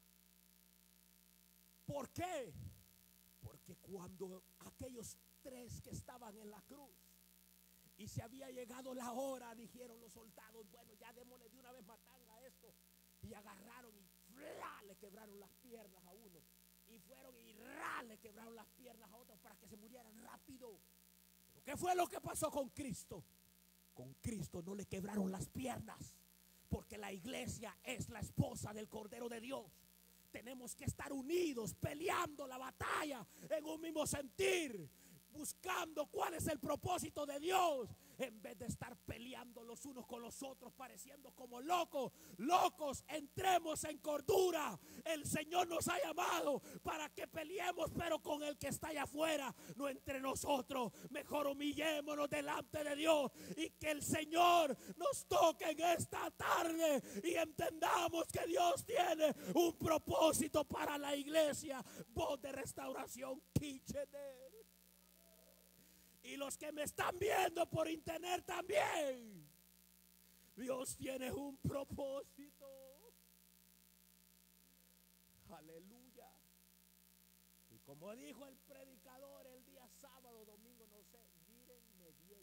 ¿Por qué? Porque cuando aquellos tres que estaban en la cruz y se había llegado la hora, dijeron los soldados: bueno, ya démosle de una vez matanga a esto. Y agarraron y ¡fla! Le quebraron las piernas a uno. Y fueron y ¡ra! Le quebraron las piernas a otros para que se murieran rápido. ¿Pero qué fue lo que pasó con Cristo? Con Cristo no le quebraron las piernas, porque la iglesia es la esposa del Cordero de Dios. Tenemos que estar unidos, peleando la batalla en un mismo sentir, buscando cuál es el propósito de Dios, en vez de estar peleando los unos con los otros, pareciendo como locos. Locos, entremos en cordura. El Señor nos ha llamado para que peleemos, pero con el que está allá afuera, no entre nosotros. Mejor humillémonos delante de Dios y que el Señor nos toque en esta tarde y entendamos que Dios tiene un propósito para la iglesia. Voz de Restauración Kitchener. Y los que me están viendo por internet también. Dios tiene un propósito. Aleluya. Y como dijo el predicador el día sábado, domingo, no sé, mírenme bien.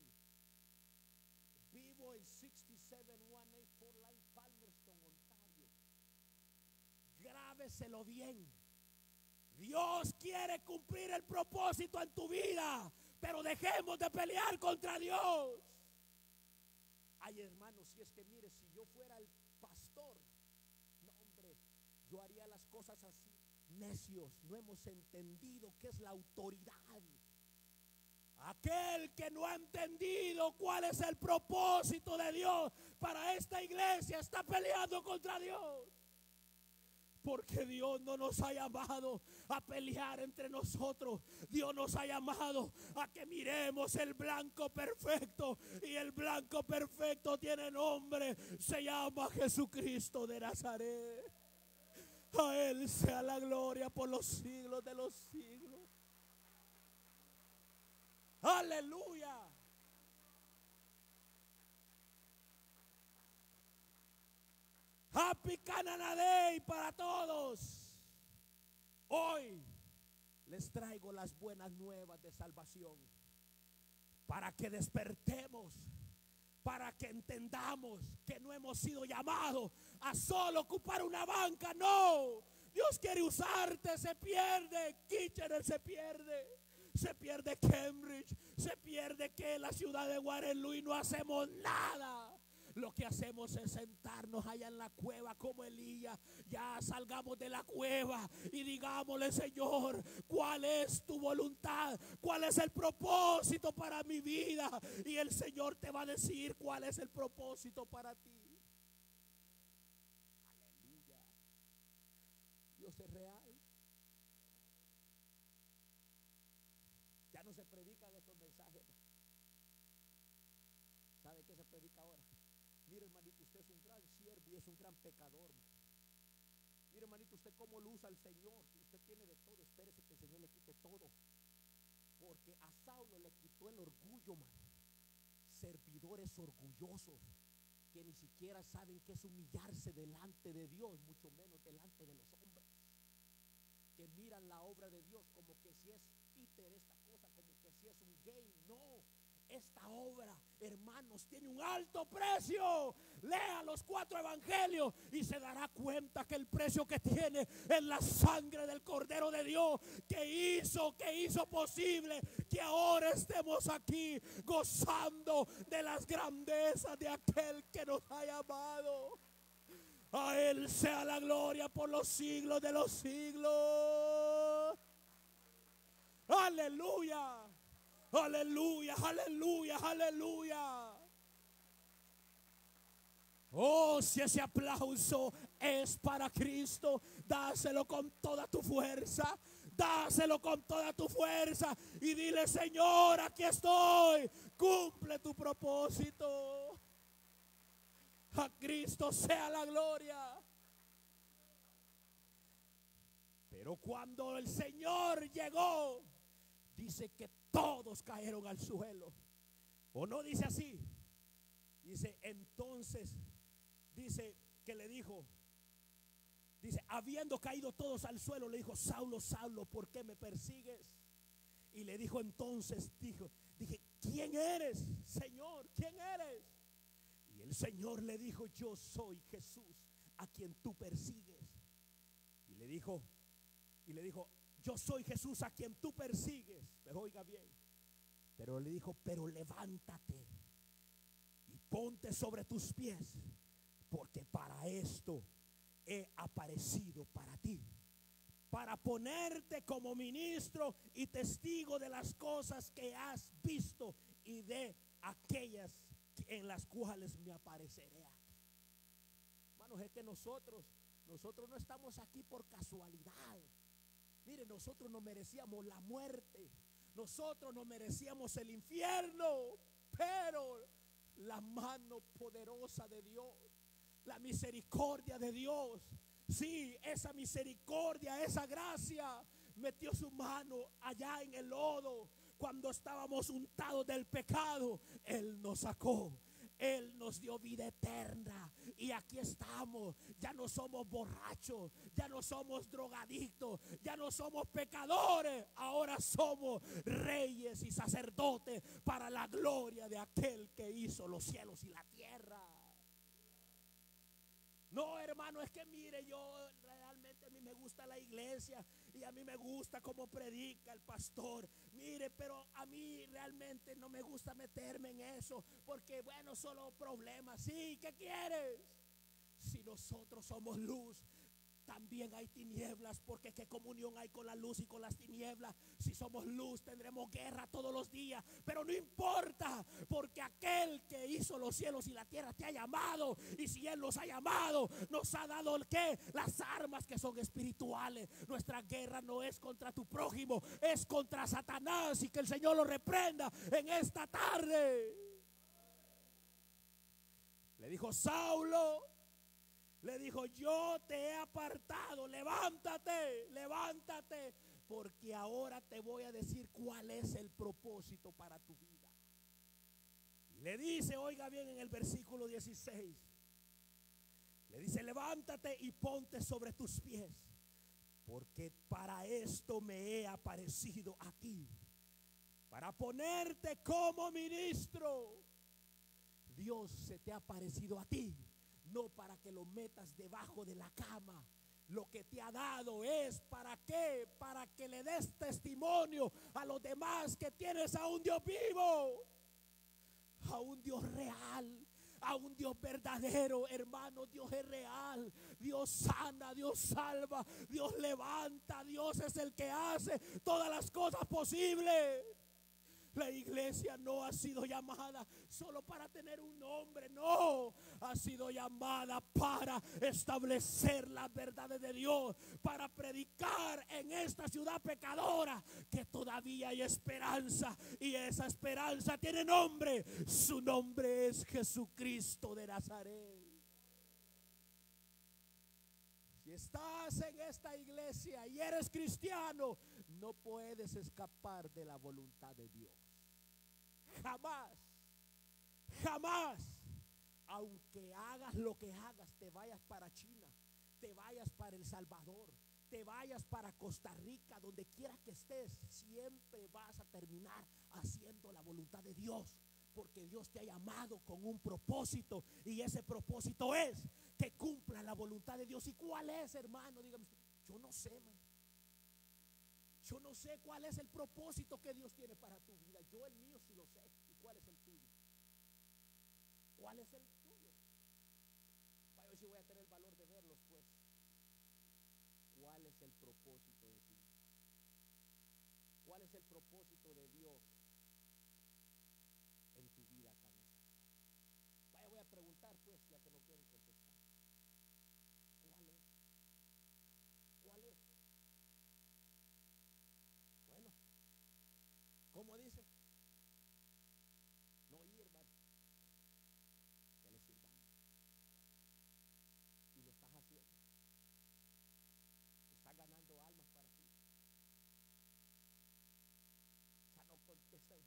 Vivo en sesenta y siete mil ciento ochenta y cuatro Line Palmerston, Ontario. Grábeselo bien. Dios quiere cumplir el propósito en tu vida, pero dejemos de pelear contra Dios. Ay, hermanos, si es que mire, si yo fuera el pastor, no, hombre, yo haría las cosas así. Necios, no hemos entendido qué es la autoridad. Aquel que no ha entendido cuál es el propósito de Dios para esta iglesia está peleando contra Dios. Porque Dios no nos ha llamado a pelear entre nosotros. Dios nos ha llamado a que miremos el blanco perfecto. Y el blanco perfecto tiene nombre. Se llama Jesucristo de Nazaret. A Él sea la gloria por los siglos de los siglos. Aleluya. Happy Canada Day para todos. Hoy les traigo las buenas nuevas de salvación, para que despertemos, para que entendamos que no hemos sido llamados a solo ocupar una banca. No, Dios quiere usarte. Se pierde Kitchener, se pierde, se pierde Cambridge, se pierde que en la ciudad de Waterloo no hacemos nada. Lo que hacemos es sentarnos allá en la cueva como Elías. Ya salgamos de la cueva y digámosle: Señor, ¿cuál es tu voluntad? ¿Cuál es el propósito para mi vida? Y el Señor te va a decir cuál es el propósito para ti. Aleluya. Dios es real. Ya no se predican estos mensajes. ¿Sabe qué se predica ahora? Mire, hermanito, usted es un gran siervo y es un gran pecador. Mire, hermanito, usted cómo lo usa el Señor. Usted tiene de todo. Espérese que el Señor le quite todo. Porque a Saulo le quitó el orgullo, man. Servidores orgullosos que ni siquiera saben qué es humillarse delante de Dios, mucho menos delante de los hombres. Que miran la obra de Dios como que si es Peter esta cosa, como que si es un game. No. Esta obra, hermanos, tiene un alto precio. Lea los cuatro evangelios y se dará cuenta que el precio que tiene es la sangre del Cordero de Dios, que hizo, que hizo posible que ahora estemos aquí gozando de las grandezas de aquel que nos ha llamado. A Él sea la gloria por los siglos de los siglos. Aleluya. Aleluya, aleluya, aleluya. Oh, si ese aplauso es para Cristo, dáselo con toda tu fuerza. Dáselo con toda tu fuerza y dile: Señor, aquí estoy. Cumple tu propósito. A Cristo sea la gloria. Pero cuando el Señor llegó, dice que todos cayeron al suelo. ¿O no dice así? Dice, entonces, dice que le dijo, dice, habiendo caído todos al suelo, le dijo: Saulo, Saulo, ¿por qué me persigues? Y le dijo entonces, dijo, dije, ¿quién eres, Señor? ¿Quién eres? Y el Señor le dijo: yo soy Jesús, a quien tú persigues. Y le dijo, y le dijo, yo soy Jesús a quien tú persigues. Pero oiga bien, pero le dijo: pero levántate y ponte sobre tus pies, porque para esto he aparecido para ti, para ponerte como ministro y testigo de las cosas que has visto y de aquellas en las cuales me apareceré. Hermanos, es que nosotros, nosotros no estamos aquí por casualidad. Mire, nosotros no merecíamos la muerte, nosotros no merecíamos el infierno, pero la mano poderosa de Dios, la misericordia de Dios, sí, esa misericordia, esa gracia, metió su mano allá en el lodo. Cuando estábamos untados del pecado, Él nos sacó. Él nos dio vida eterna y aquí estamos. Ya no somos borrachos, ya no somos drogadictos, ya no somos pecadores. Ahora somos reyes y sacerdotes para la gloria de aquel que hizo los cielos y la tierra. No, hermano, es que mire, yo realmente a mí me gusta la iglesia y a mí me gusta cómo predica el pastor. Mire, pero a mí realmente no me gusta meterme en eso, porque bueno, solo problemas. Sí, ¿qué quieres? Si nosotros somos luz, también hay tinieblas, porque qué comunión hay con la luz y con las tinieblas. Si somos luz tendremos guerra todos los días, pero no importa, porque aquel que hizo los cielos y la tierra te ha llamado, y si Él nos ha llamado, nos ha dado el qué, las armas que son espirituales. Nuestra guerra no es contra tu prójimo, es contra Satanás, y que el Señor lo reprenda en esta tarde. Le dijo Saulo, le dijo, yo te he apartado, levántate, levántate, porque ahora te voy a decir cuál es el propósito para tu vida. Y le dice, oiga bien, en el versículo dieciséis, le dice, levántate y ponte sobre tus pies, porque para esto me he aparecido a ti, para ponerte como ministro. Dios se te ha aparecido a ti, no para que lo metas debajo de la cama. Lo que te ha dado es para qué, para que le des testimonio a los demás que tienes a un Dios vivo, a un Dios real, a un Dios verdadero. Hermano, Dios es real. Dios sana, Dios salva, Dios levanta. Dios es el que hace todas las cosas posibles. La iglesia no ha sido llamada solo para tener un nombre, no, ha sido llamada para establecer las verdades de Dios, para predicar en esta ciudad pecadora que todavía hay esperanza, y esa esperanza tiene nombre. Su nombre es Jesucristo de Nazaret. Si estás en esta iglesia y eres cristiano, no puedes escapar de la voluntad de Dios. Jamás, jamás, aunque hagas lo que hagas, te vayas para China, te vayas para El Salvador, te vayas para Costa Rica, donde quiera que estés, siempre vas a terminar haciendo la voluntad de Dios, porque Dios te ha llamado con un propósito, y ese propósito es que cumpla la voluntad de Dios. ¿Y cuál es, hermano? Dígame, yo no sé, man. Yo no sé cuál es el propósito que Dios tiene para tu vida. Yo el mío sí lo sé. ¿Y cuál es el tuyo? ¿Cuál es el tuyo? Vaya, hoy sí voy a tener el valor de verlos, pues. ¿Cuál es el propósito de tu vida? ¿Cuál es el propósito de Dios en tu vida, cabeza? Vaya, voy a preguntar, pues, ya que no quieren contestar. ¿Cuál es? ¿Cuál es? Bueno, ¿cómo dice? No oí, hermano. Que le sirvamos. Y lo estás haciendo. Estás ganando almas para ti. Ya no contestan.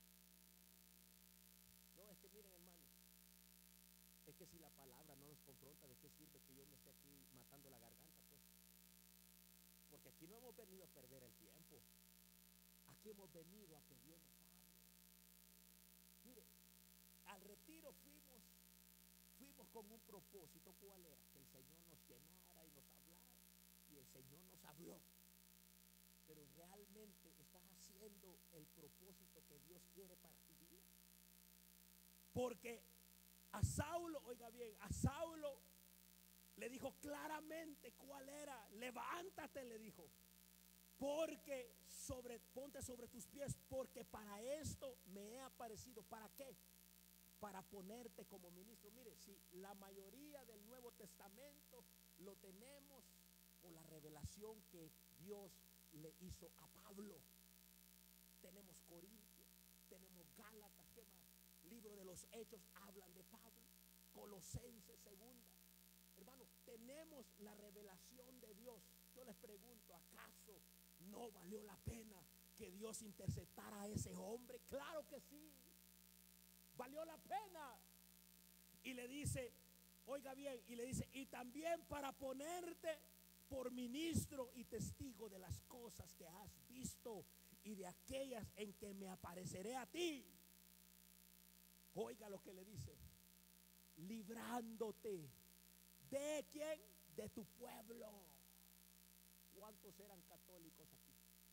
No, es que miren, hermano, es que si la palabra no nos confronta, ¿de qué sirve que yo me esté aquí matando la garganta, pues? Porque aquí no hemos venido a perder el tiempo. Aquí hemos venido a que Dios nos hable. Mire, al retiro fuimos, fuimos con un propósito. ¿Cuál era? Que el Señor nos llenara y nos hablara. Y el Señor nos habló. Pero realmente estás haciendo el propósito que Dios quiere para tu vida. Porque a Saulo, oiga bien, a Saulo le dijo claramente cuál era. Levántate, le dijo, porque sobre, ponte sobre tus pies, porque para esto me he aparecido. ¿Para qué? Para ponerte como ministro. Mire, si la mayoría del Nuevo Testamento lo tenemos por la revelación que Dios le hizo a Pablo. Tenemos Corintios, tenemos Gálatas, ¿qué más? Libro de los Hechos hablan de Pablo, Colosenses, segunda. Hermano, tenemos la revelación de Dios. Yo les pregunto, ¿acaso no valió la pena que Dios interceptara a ese hombre? Claro que sí, valió la pena. Y le dice, oiga bien, y le dice, y también para ponerte por ministro y testigo de las cosas que has visto y de aquellas en que me apareceré a ti. Oiga lo que le dice, librándote de quién, de tu pueblo. ¿Cuántos eran católicos aquí?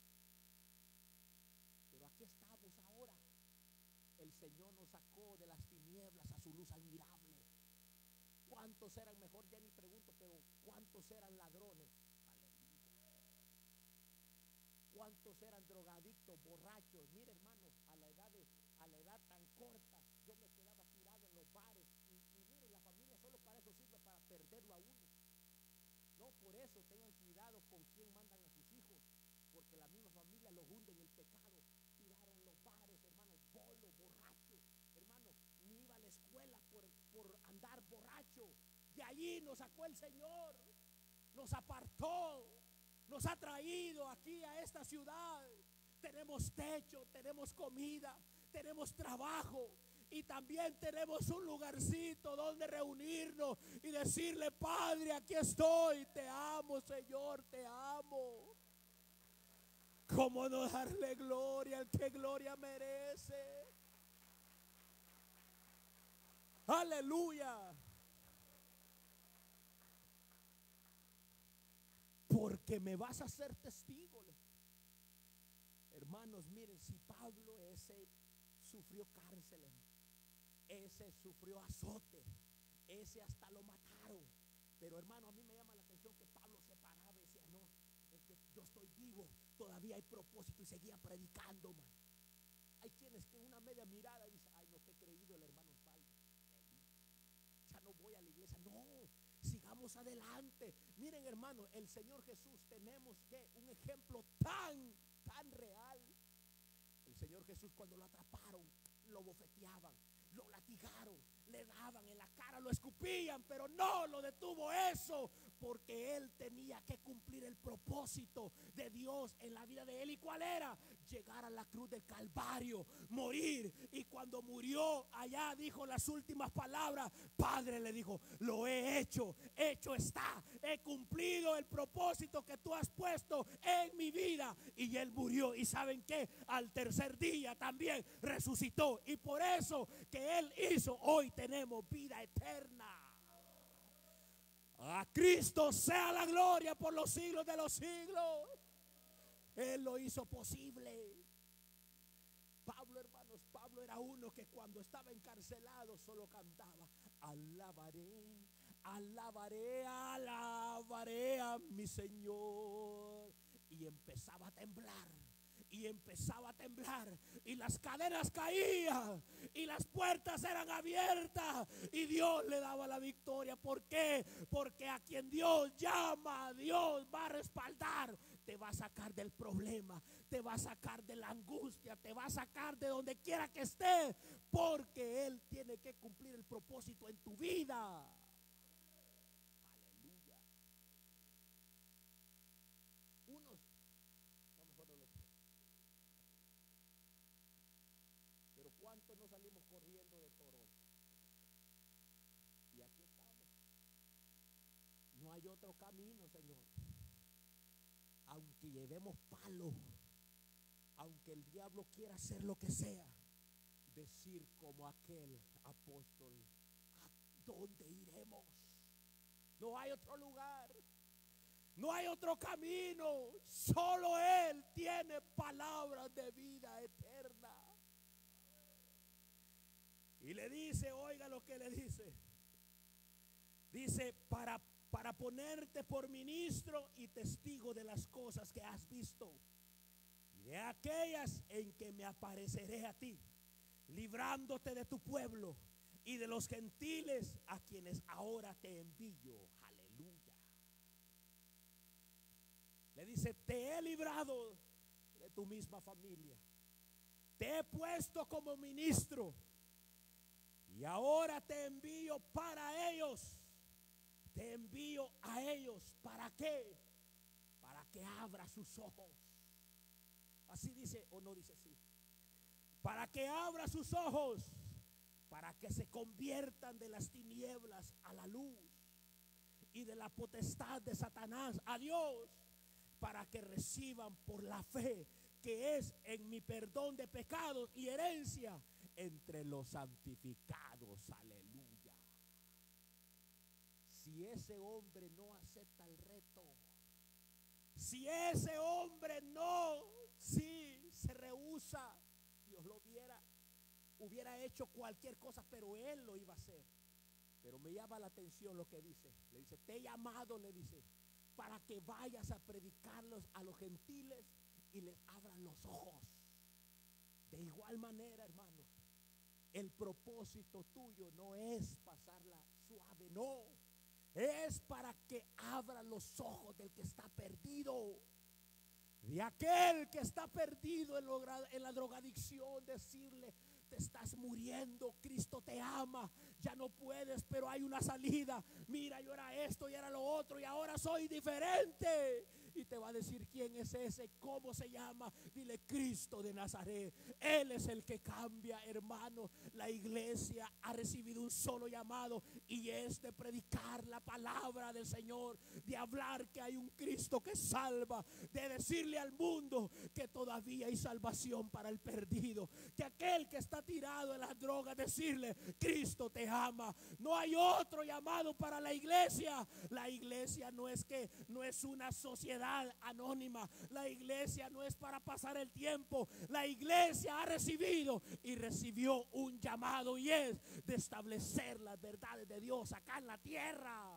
Pero aquí estamos ahora. El Señor nos sacó de las tinieblas a su luz admirable. ¿Cuántos eran, mejor ya ni pregunto, pero cuántos eran ladrones? cuántos eran drogadictos, borrachos. Mire, hermano, a la edad de, a la edad tan corta, yo me quedaba tirado en los bares. Y, y mire, la familia solo para eso sirve, para perderlo a uno. No, por eso tengan cuidado con quién mandan a sus hijos, porque la misma familia los hunde en el pecado. Tiraron los bares, hermano, bolo, borracho. Hermano, ni iba a la escuela por, por andar borracho. De allí nos sacó el Señor, nos apartó, nos ha traído aquí a esta ciudad. Tenemos techo, tenemos comida, tenemos trabajo. Y también tenemos un lugarcito donde reunirnos y decirle: Padre, aquí estoy, te amo, Señor, te amo. ¿Cómo no darle gloria al que gloria merece? Aleluya. Porque me vas a ser testigo. Hermanos, miren, si Pablo ese sufrió cárcel, ese sufrió azote, ese hasta lo mataron. Pero hermano, a mí me llama la atención que Pablo se paraba y decía: no, es que yo estoy vivo, todavía hay propósito, y seguía predicando, man. Hay quienes que una media mirada dicen: ay, no, que he creído el hermano Pablo, ya no voy a la iglesia. No, sigamos adelante. Miren, hermano, el Señor Jesús, tenemos que un ejemplo tan, tan real. El Señor Jesús, cuando lo atraparon, lo bofeteaban, lo latigaron, le daban en la cara, lo escupían, pero no lo detuvo eso, porque él tenía que cumplir el propósito de Dios en la vida de él. ¿Y cuál era? Llegar a la cruz del Calvario, morir. Y cuando murió allá dijo las últimas palabras: Padre, le dijo, lo he hecho, hecho está, he cumplido el propósito que tú has puesto en mi vida. Y él murió, y ¿saben qué? Al tercer día también resucitó, y por eso que él hizo, hoy tenemos vida eterna. A Cristo sea la gloria por los siglos de los siglos. Él lo hizo posible. Pablo, hermanos, Pablo era uno que cuando estaba encarcelado solo cantaba: alabaré, alabaré, alabaré a mi Señor. Y empezaba a temblar, y empezaba a temblar, y las cadenas caían, y las puertas eran abiertas, y Dios le daba la victoria. ¿Por qué? Porque a quien Dios llama, Dios va a respaldar. Te va a sacar del problema, te va a sacar de la angustia, te va a sacar de donde quiera que estés, porque Él tiene que cumplir el propósito en tu vida. Aleluya. Unos, no, mejor no lo sé. Pero ¿cuántos no salimos corriendo de Toronto? Y aquí estamos. No hay otro camino, Señor. Aunque llevemos palo, aunque el diablo quiera hacer lo que sea, decir como aquel apóstol: ¿a dónde iremos? No hay otro lugar, no hay otro camino, solo Él tiene palabras de vida eterna. Y le dice, oiga lo que le dice, dice: para para ponerte por ministro y testigo de las cosas que has visto, y de aquellas en que me apareceré a ti, librándote de tu pueblo y de los gentiles a quienes ahora te envío. Aleluya. Le dice: te he librado de tu misma familia, te he puesto como ministro, y ahora te envío para ellos. Te envío a ellos. ¿Para qué? Para que abra sus ojos. Así dice, o no dice así. Para que abra sus ojos, para que se conviertan de las tinieblas a la luz, y de la potestad de Satanás a Dios, para que reciban por la fe que es en mi perdón de pecados y herencia entre los santificados. Aleluya. Si ese hombre no acepta el reto, si ese hombre no, si se rehúsa, Dios lo viera, hubiera hecho cualquier cosa, pero él lo iba a hacer. Pero me llama la atención lo que dice. Le dice: te he llamado, le dice, para que vayas a predicarlos a los gentiles y les abran los ojos. De igual manera, hermano, el propósito tuyo no es pasarla suave, no. Es para que abran los ojos del que está perdido. De aquel que está perdido en, lo, en la drogadicción, decirle: te estás muriendo, Cristo te ama, ya no puedes, pero hay una salida. Mira, yo era esto y era lo otro y ahora soy diferente. Y te va a decir quién es ese, cómo se llama. Dile: Cristo de Nazaret. Él es el que cambia, hermano. La iglesia ha recibido un solo llamado, y es de predicar la palabra del Señor, de hablar que hay un Cristo que salva, de decirle al mundo que todavía hay salvación para el perdido, que aquel que está tirado en las drogas, decirle: Cristo te ama. No hay otro llamado para la iglesia. La iglesia no es que no es una sociedad anónima. La iglesia no es para pasar el tiempo. La iglesia ha recibido y recibió un llamado, y es de establecer las verdades de Dios acá en la tierra.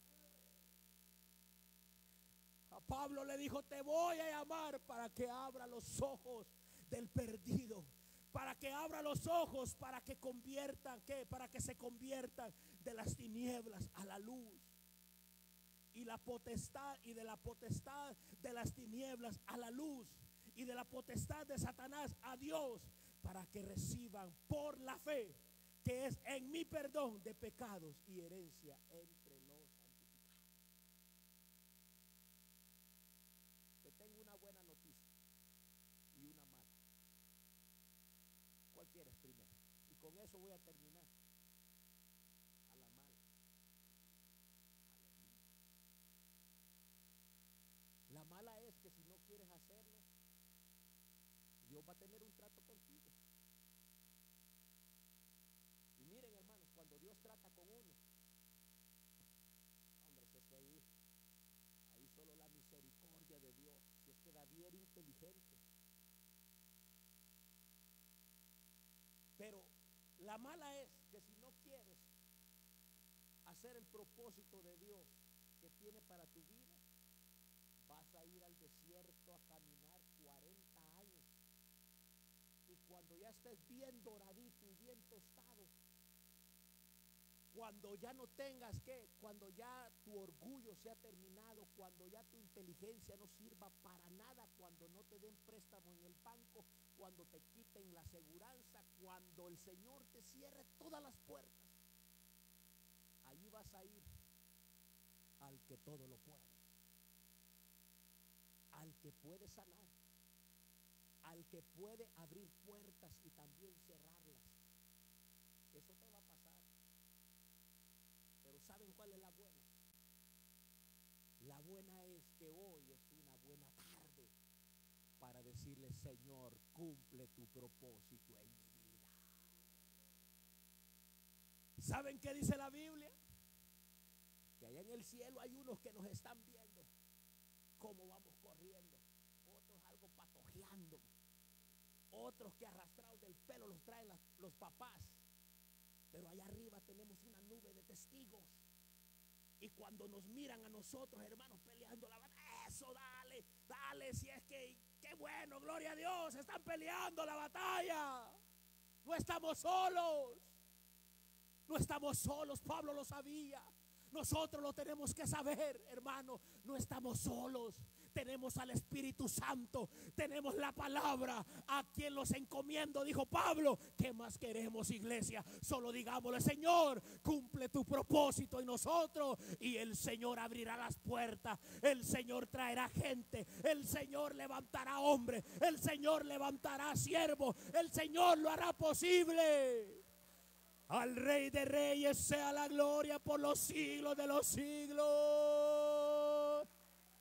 A Pablo le dijo: te voy a llamar para que abra los ojos del perdido, para que abra los ojos, para que conviertan, ¿qué? Para que se conviertan de las tinieblas a la luz, y la potestad y de la potestad de las tinieblas a la luz, y de la potestad de Satanás a Dios, para que reciban por la fe, que es en mi perdón de pecados y herencia entre los santificados. Te tengo una buena noticia y una mala. ¿Cuál quieres primero? Y con eso voy a terminar. A la mala. La mala es que si no quieres hacerlo, Dios va a tener un trato contigo. Y miren, hermanos, cuando Dios trata con uno, hombre, si es que ahí, ahí solo la misericordia de Dios. Si es que David era inteligente. Pero la mala es que si no quieres hacer el propósito de Dios que tiene para tu vida, vas a ir al desierto a caminar cuarenta años. Y cuando ya estés bien doradito y bien tostado, cuando ya no tengas que, cuando ya tu orgullo se ha terminado, cuando ya tu inteligencia no sirva para nada, cuando no te den préstamo en el banco, cuando te quiten la aseguranza, cuando el Señor te cierre todas las puertas, allí vas a ir al que todo lo puede, al que puede sanar, al que puede abrir puertas y también cerrarlas. Eso te va a pasar. Pero ¿saben cuál es la buena? La buena es que hoy es una buena tarde para decirle: Señor, cumple tu propósito en mi vida. ¿Saben qué dice la Biblia? Que allá en el cielo hay unos que nos están viendo cómo vamos corriendo, otros algo patojeando, otros que arrastrados del pelo los traen las, los papás. Pero allá arriba tenemos una nube de testigos, y cuando nos miran a nosotros, hermanos, peleando la batalla, eso, dale, dale, si es que, qué bueno, gloria a Dios, están peleando la batalla. No estamos solos, no estamos solos. Pablo lo sabía. Nosotros lo tenemos que saber, hermano. No estamos solos. Tenemos al Espíritu Santo, tenemos la palabra, a quien los encomiendo, dijo Pablo. ¿Qué más queremos, iglesia? Solo digámosle: Señor, cumple tu propósito en nosotros, y el Señor abrirá las puertas, el Señor traerá gente, el Señor levantará hombres, el Señor levantará siervos, el Señor lo hará posible. Al Rey de Reyes sea la gloria por los siglos de los siglos.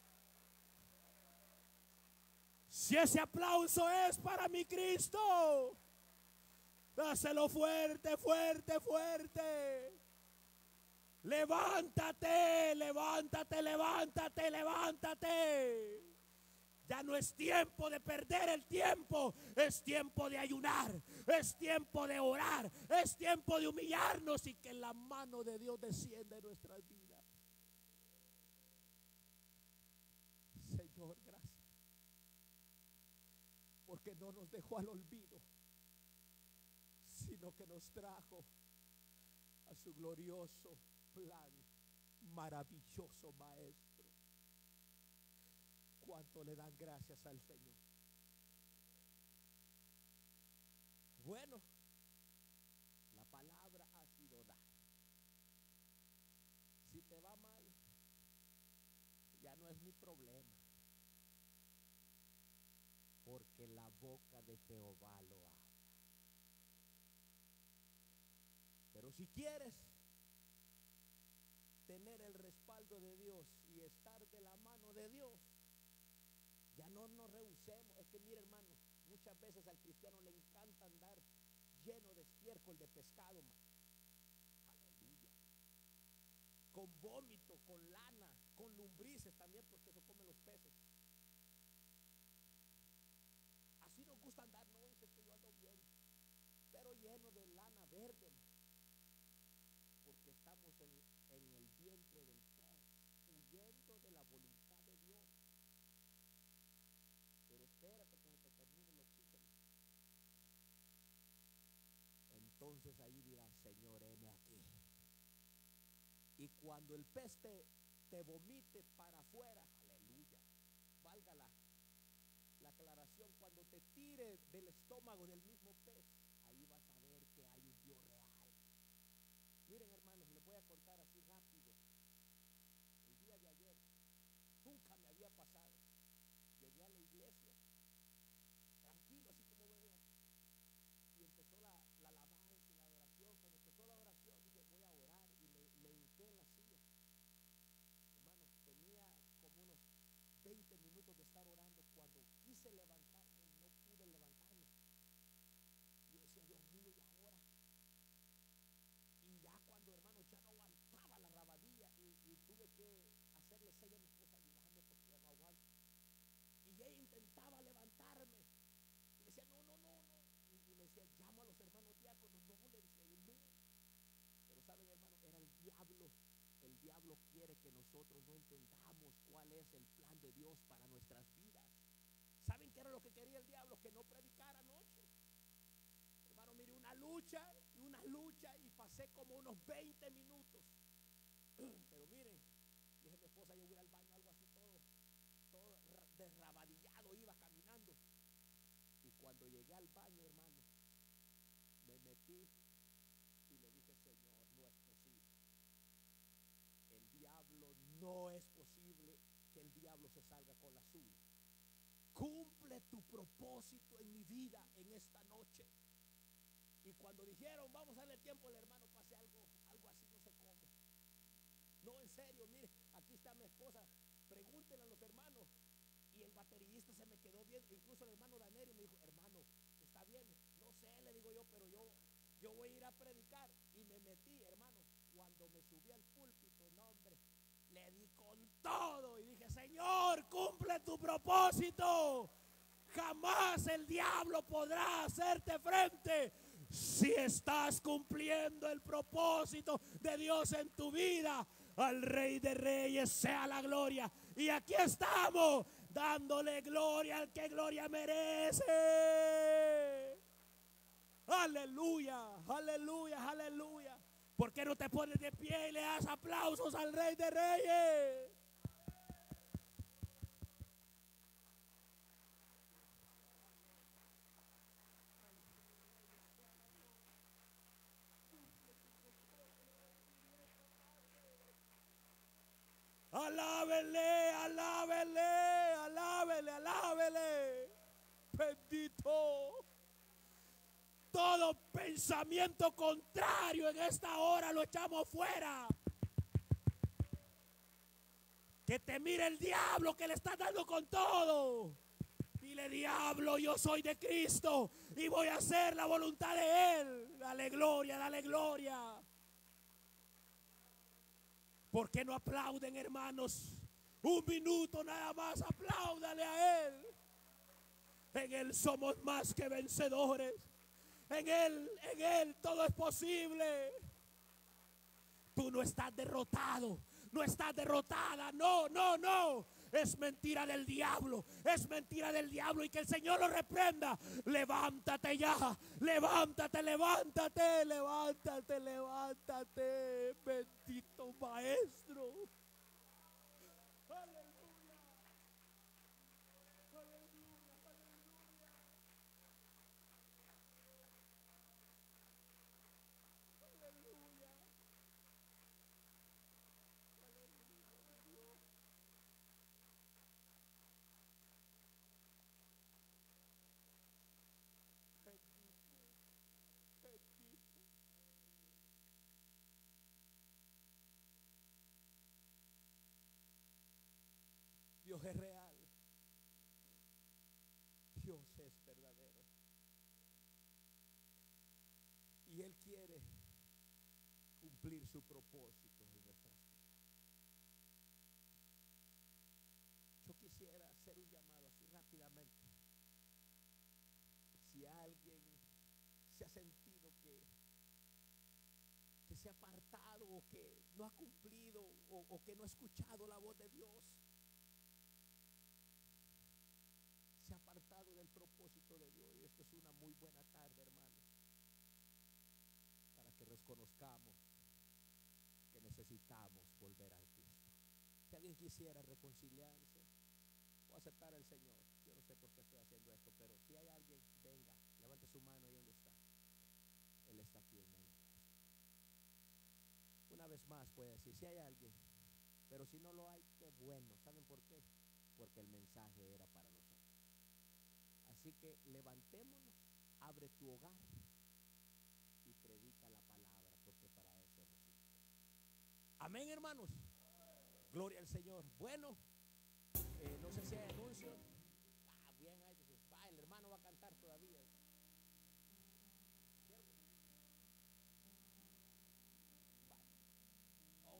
Si ese aplauso es para mi Cristo, dáselo fuerte, fuerte, fuerte. Levántate, levántate, levántate, levántate. Ya no es tiempo de perder el tiempo, es tiempo de ayunar, es tiempo de orar, es tiempo de humillarnos y que la mano de Dios descienda en nuestras vidas. Señor, gracias. porque no nos dejó al olvido, sino que nos trajo a su glorioso plan, maravilloso Maestro. ¿Cuánto le dan gracias al Señor? Bueno, la palabra ha sido dada. Si te va mal, ya no es mi problema, porque la boca de Jehová lo habla. Pero si quieres tener el respaldo de Dios y estar de la mano de Dios, ya no nos rehusemos. Es que mire, hermano, muchas veces al cristiano le encanta andar lleno de estiércol de pescado, man. Aleluya. Con vómito, con lana, con lombrices también, porque eso comen los peces. Así nos gusta andar. No, dices que yo ando bien, pero lleno de lana verde, man. Porque estamos en, en el vientre del pez, huyendo de la voluntad de Dios. Pero espérate que se te termine el oxígeno. Entonces ahí dirás, Señor, heme aquí. Y cuando el pez te, te vomite para afuera, aleluya, valga la, la aclaración, cuando te tire del estómago del mismo pez, ahí vas a ver que hay un Dios real. Miren, hermanos, les voy a contar así rápido. El día de ayer, nunca me había pasado. Llegué a la iglesia, tranquilo, así como me ven. Y empezó la, la alabanza y la adoración. Cuando empezó la oración, dije, voy a orar. Y me, me hinqué en la silla. Hermanos, tenía como unos veinte minutos de estar orando. Cuando quise levantarme, no pude levantarme. Yo decía, Dios mío, ¿y ahora? Y ya cuando, hermanos, ya no aguantaba la rabadilla. Y, y tuve que hacerle señas a mi esposa, ayudarme porque ya no aguanto. Y ella intentaba levantarme. Y decía, no, no, no, no. Y, y me decía, llamo a los hermanos diáconos. No, le decía yo, no. Pero saben, hermano, era el diablo. El diablo quiere que nosotros no entendamos cuál es el plan de Dios para nuestras vidas. ¿Saben qué era lo que quería el diablo? Que no predicara anoche. Hermano, mire, una lucha y una lucha. Y pasé como unos veinte minutos. Pero miren, dije a mi esposa, yo voy al baño, algo así todo. todo desrabadillado, iba caminando. Y cuando llegué al baño, hermano, me metí y le dije, Señor, no es posible. El diablo, no es posible que el diablo se salga con la suya. Cumple tu propósito en mi vida en esta noche. Y cuando dijeron, vamos a darle tiempo al hermano, pasé algo, algo así, no sé cómo. No, en serio, mire, aquí está mi esposa. Pregúntenle a los hermanos. Y el baterista se me quedó bien. Incluso el hermano Danerio me dijo, hermano, ¿está bien? No sé, le digo yo, pero yo, yo voy a ir a predicar. Y me metí, hermano. Cuando me subí al púlpito, no, hombre, le di con todo. Y dije, Señor, cumple tu propósito. Jamás el diablo podrá hacerte frente si estás cumpliendo el propósito de Dios en tu vida. Al Rey de Reyes sea la gloria. Y aquí estamos, dándole gloria al que gloria merece. Aleluya, aleluya, aleluya. ¿Por qué no te pones de pie y le das aplausos al Rey de Reyes? Alábele, alábele, alábele, alábele. Bendito. Todo pensamiento contrario en esta hora lo echamos fuera. Que te mire el diablo que le está dando con todo. Dile, diablo, yo soy de Cristo y voy a hacer la voluntad de Él. Dale gloria, dale gloria. ¿Por qué no aplauden, hermanos? Un minuto nada más, apláudale a Él. En Él somos más que vencedores. En Él, en Él todo es posible. Tú no estás derrotado. no estás derrotada. No, no, no. Es mentira del diablo. Es mentira del diablo y que el Señor lo reprenda. Levántate ya. Levántate, levántate, levántate, levántate. Bendito Maestro. Aleluya. Aleluya, aleluya. Aleluya. Dios es real. Dios es verdadero. Y Él quiere cumplir su propósito en nuestras vidas. Yo quisiera hacer un llamado así rápidamente. Si alguien se ha sentido que, que se ha apartado o que no ha cumplido o, o que no ha escuchado la voz de Dios, se ha apartado del propósito de Dios, y esto es una muy buena tarde, hermanos, para que reconozcamos que necesitamos volver a Cristo. Si alguien quisiera reconciliarse o aceptar al Señor, yo no sé por qué estoy haciendo esto, pero si hay alguien, venga, levante su mano ahí donde está. Él está aquí en medio nuestro. Una vez más puede decir, si hay alguien, pero si no lo hay, qué bueno. ¿Saben por qué? Porque el mensaje era para nosotros. Así que levantémonos, abre tu hogar y predica la palabra, porque para eso hemos sido. Amén, hermanos. Gloria al Señor. Bueno.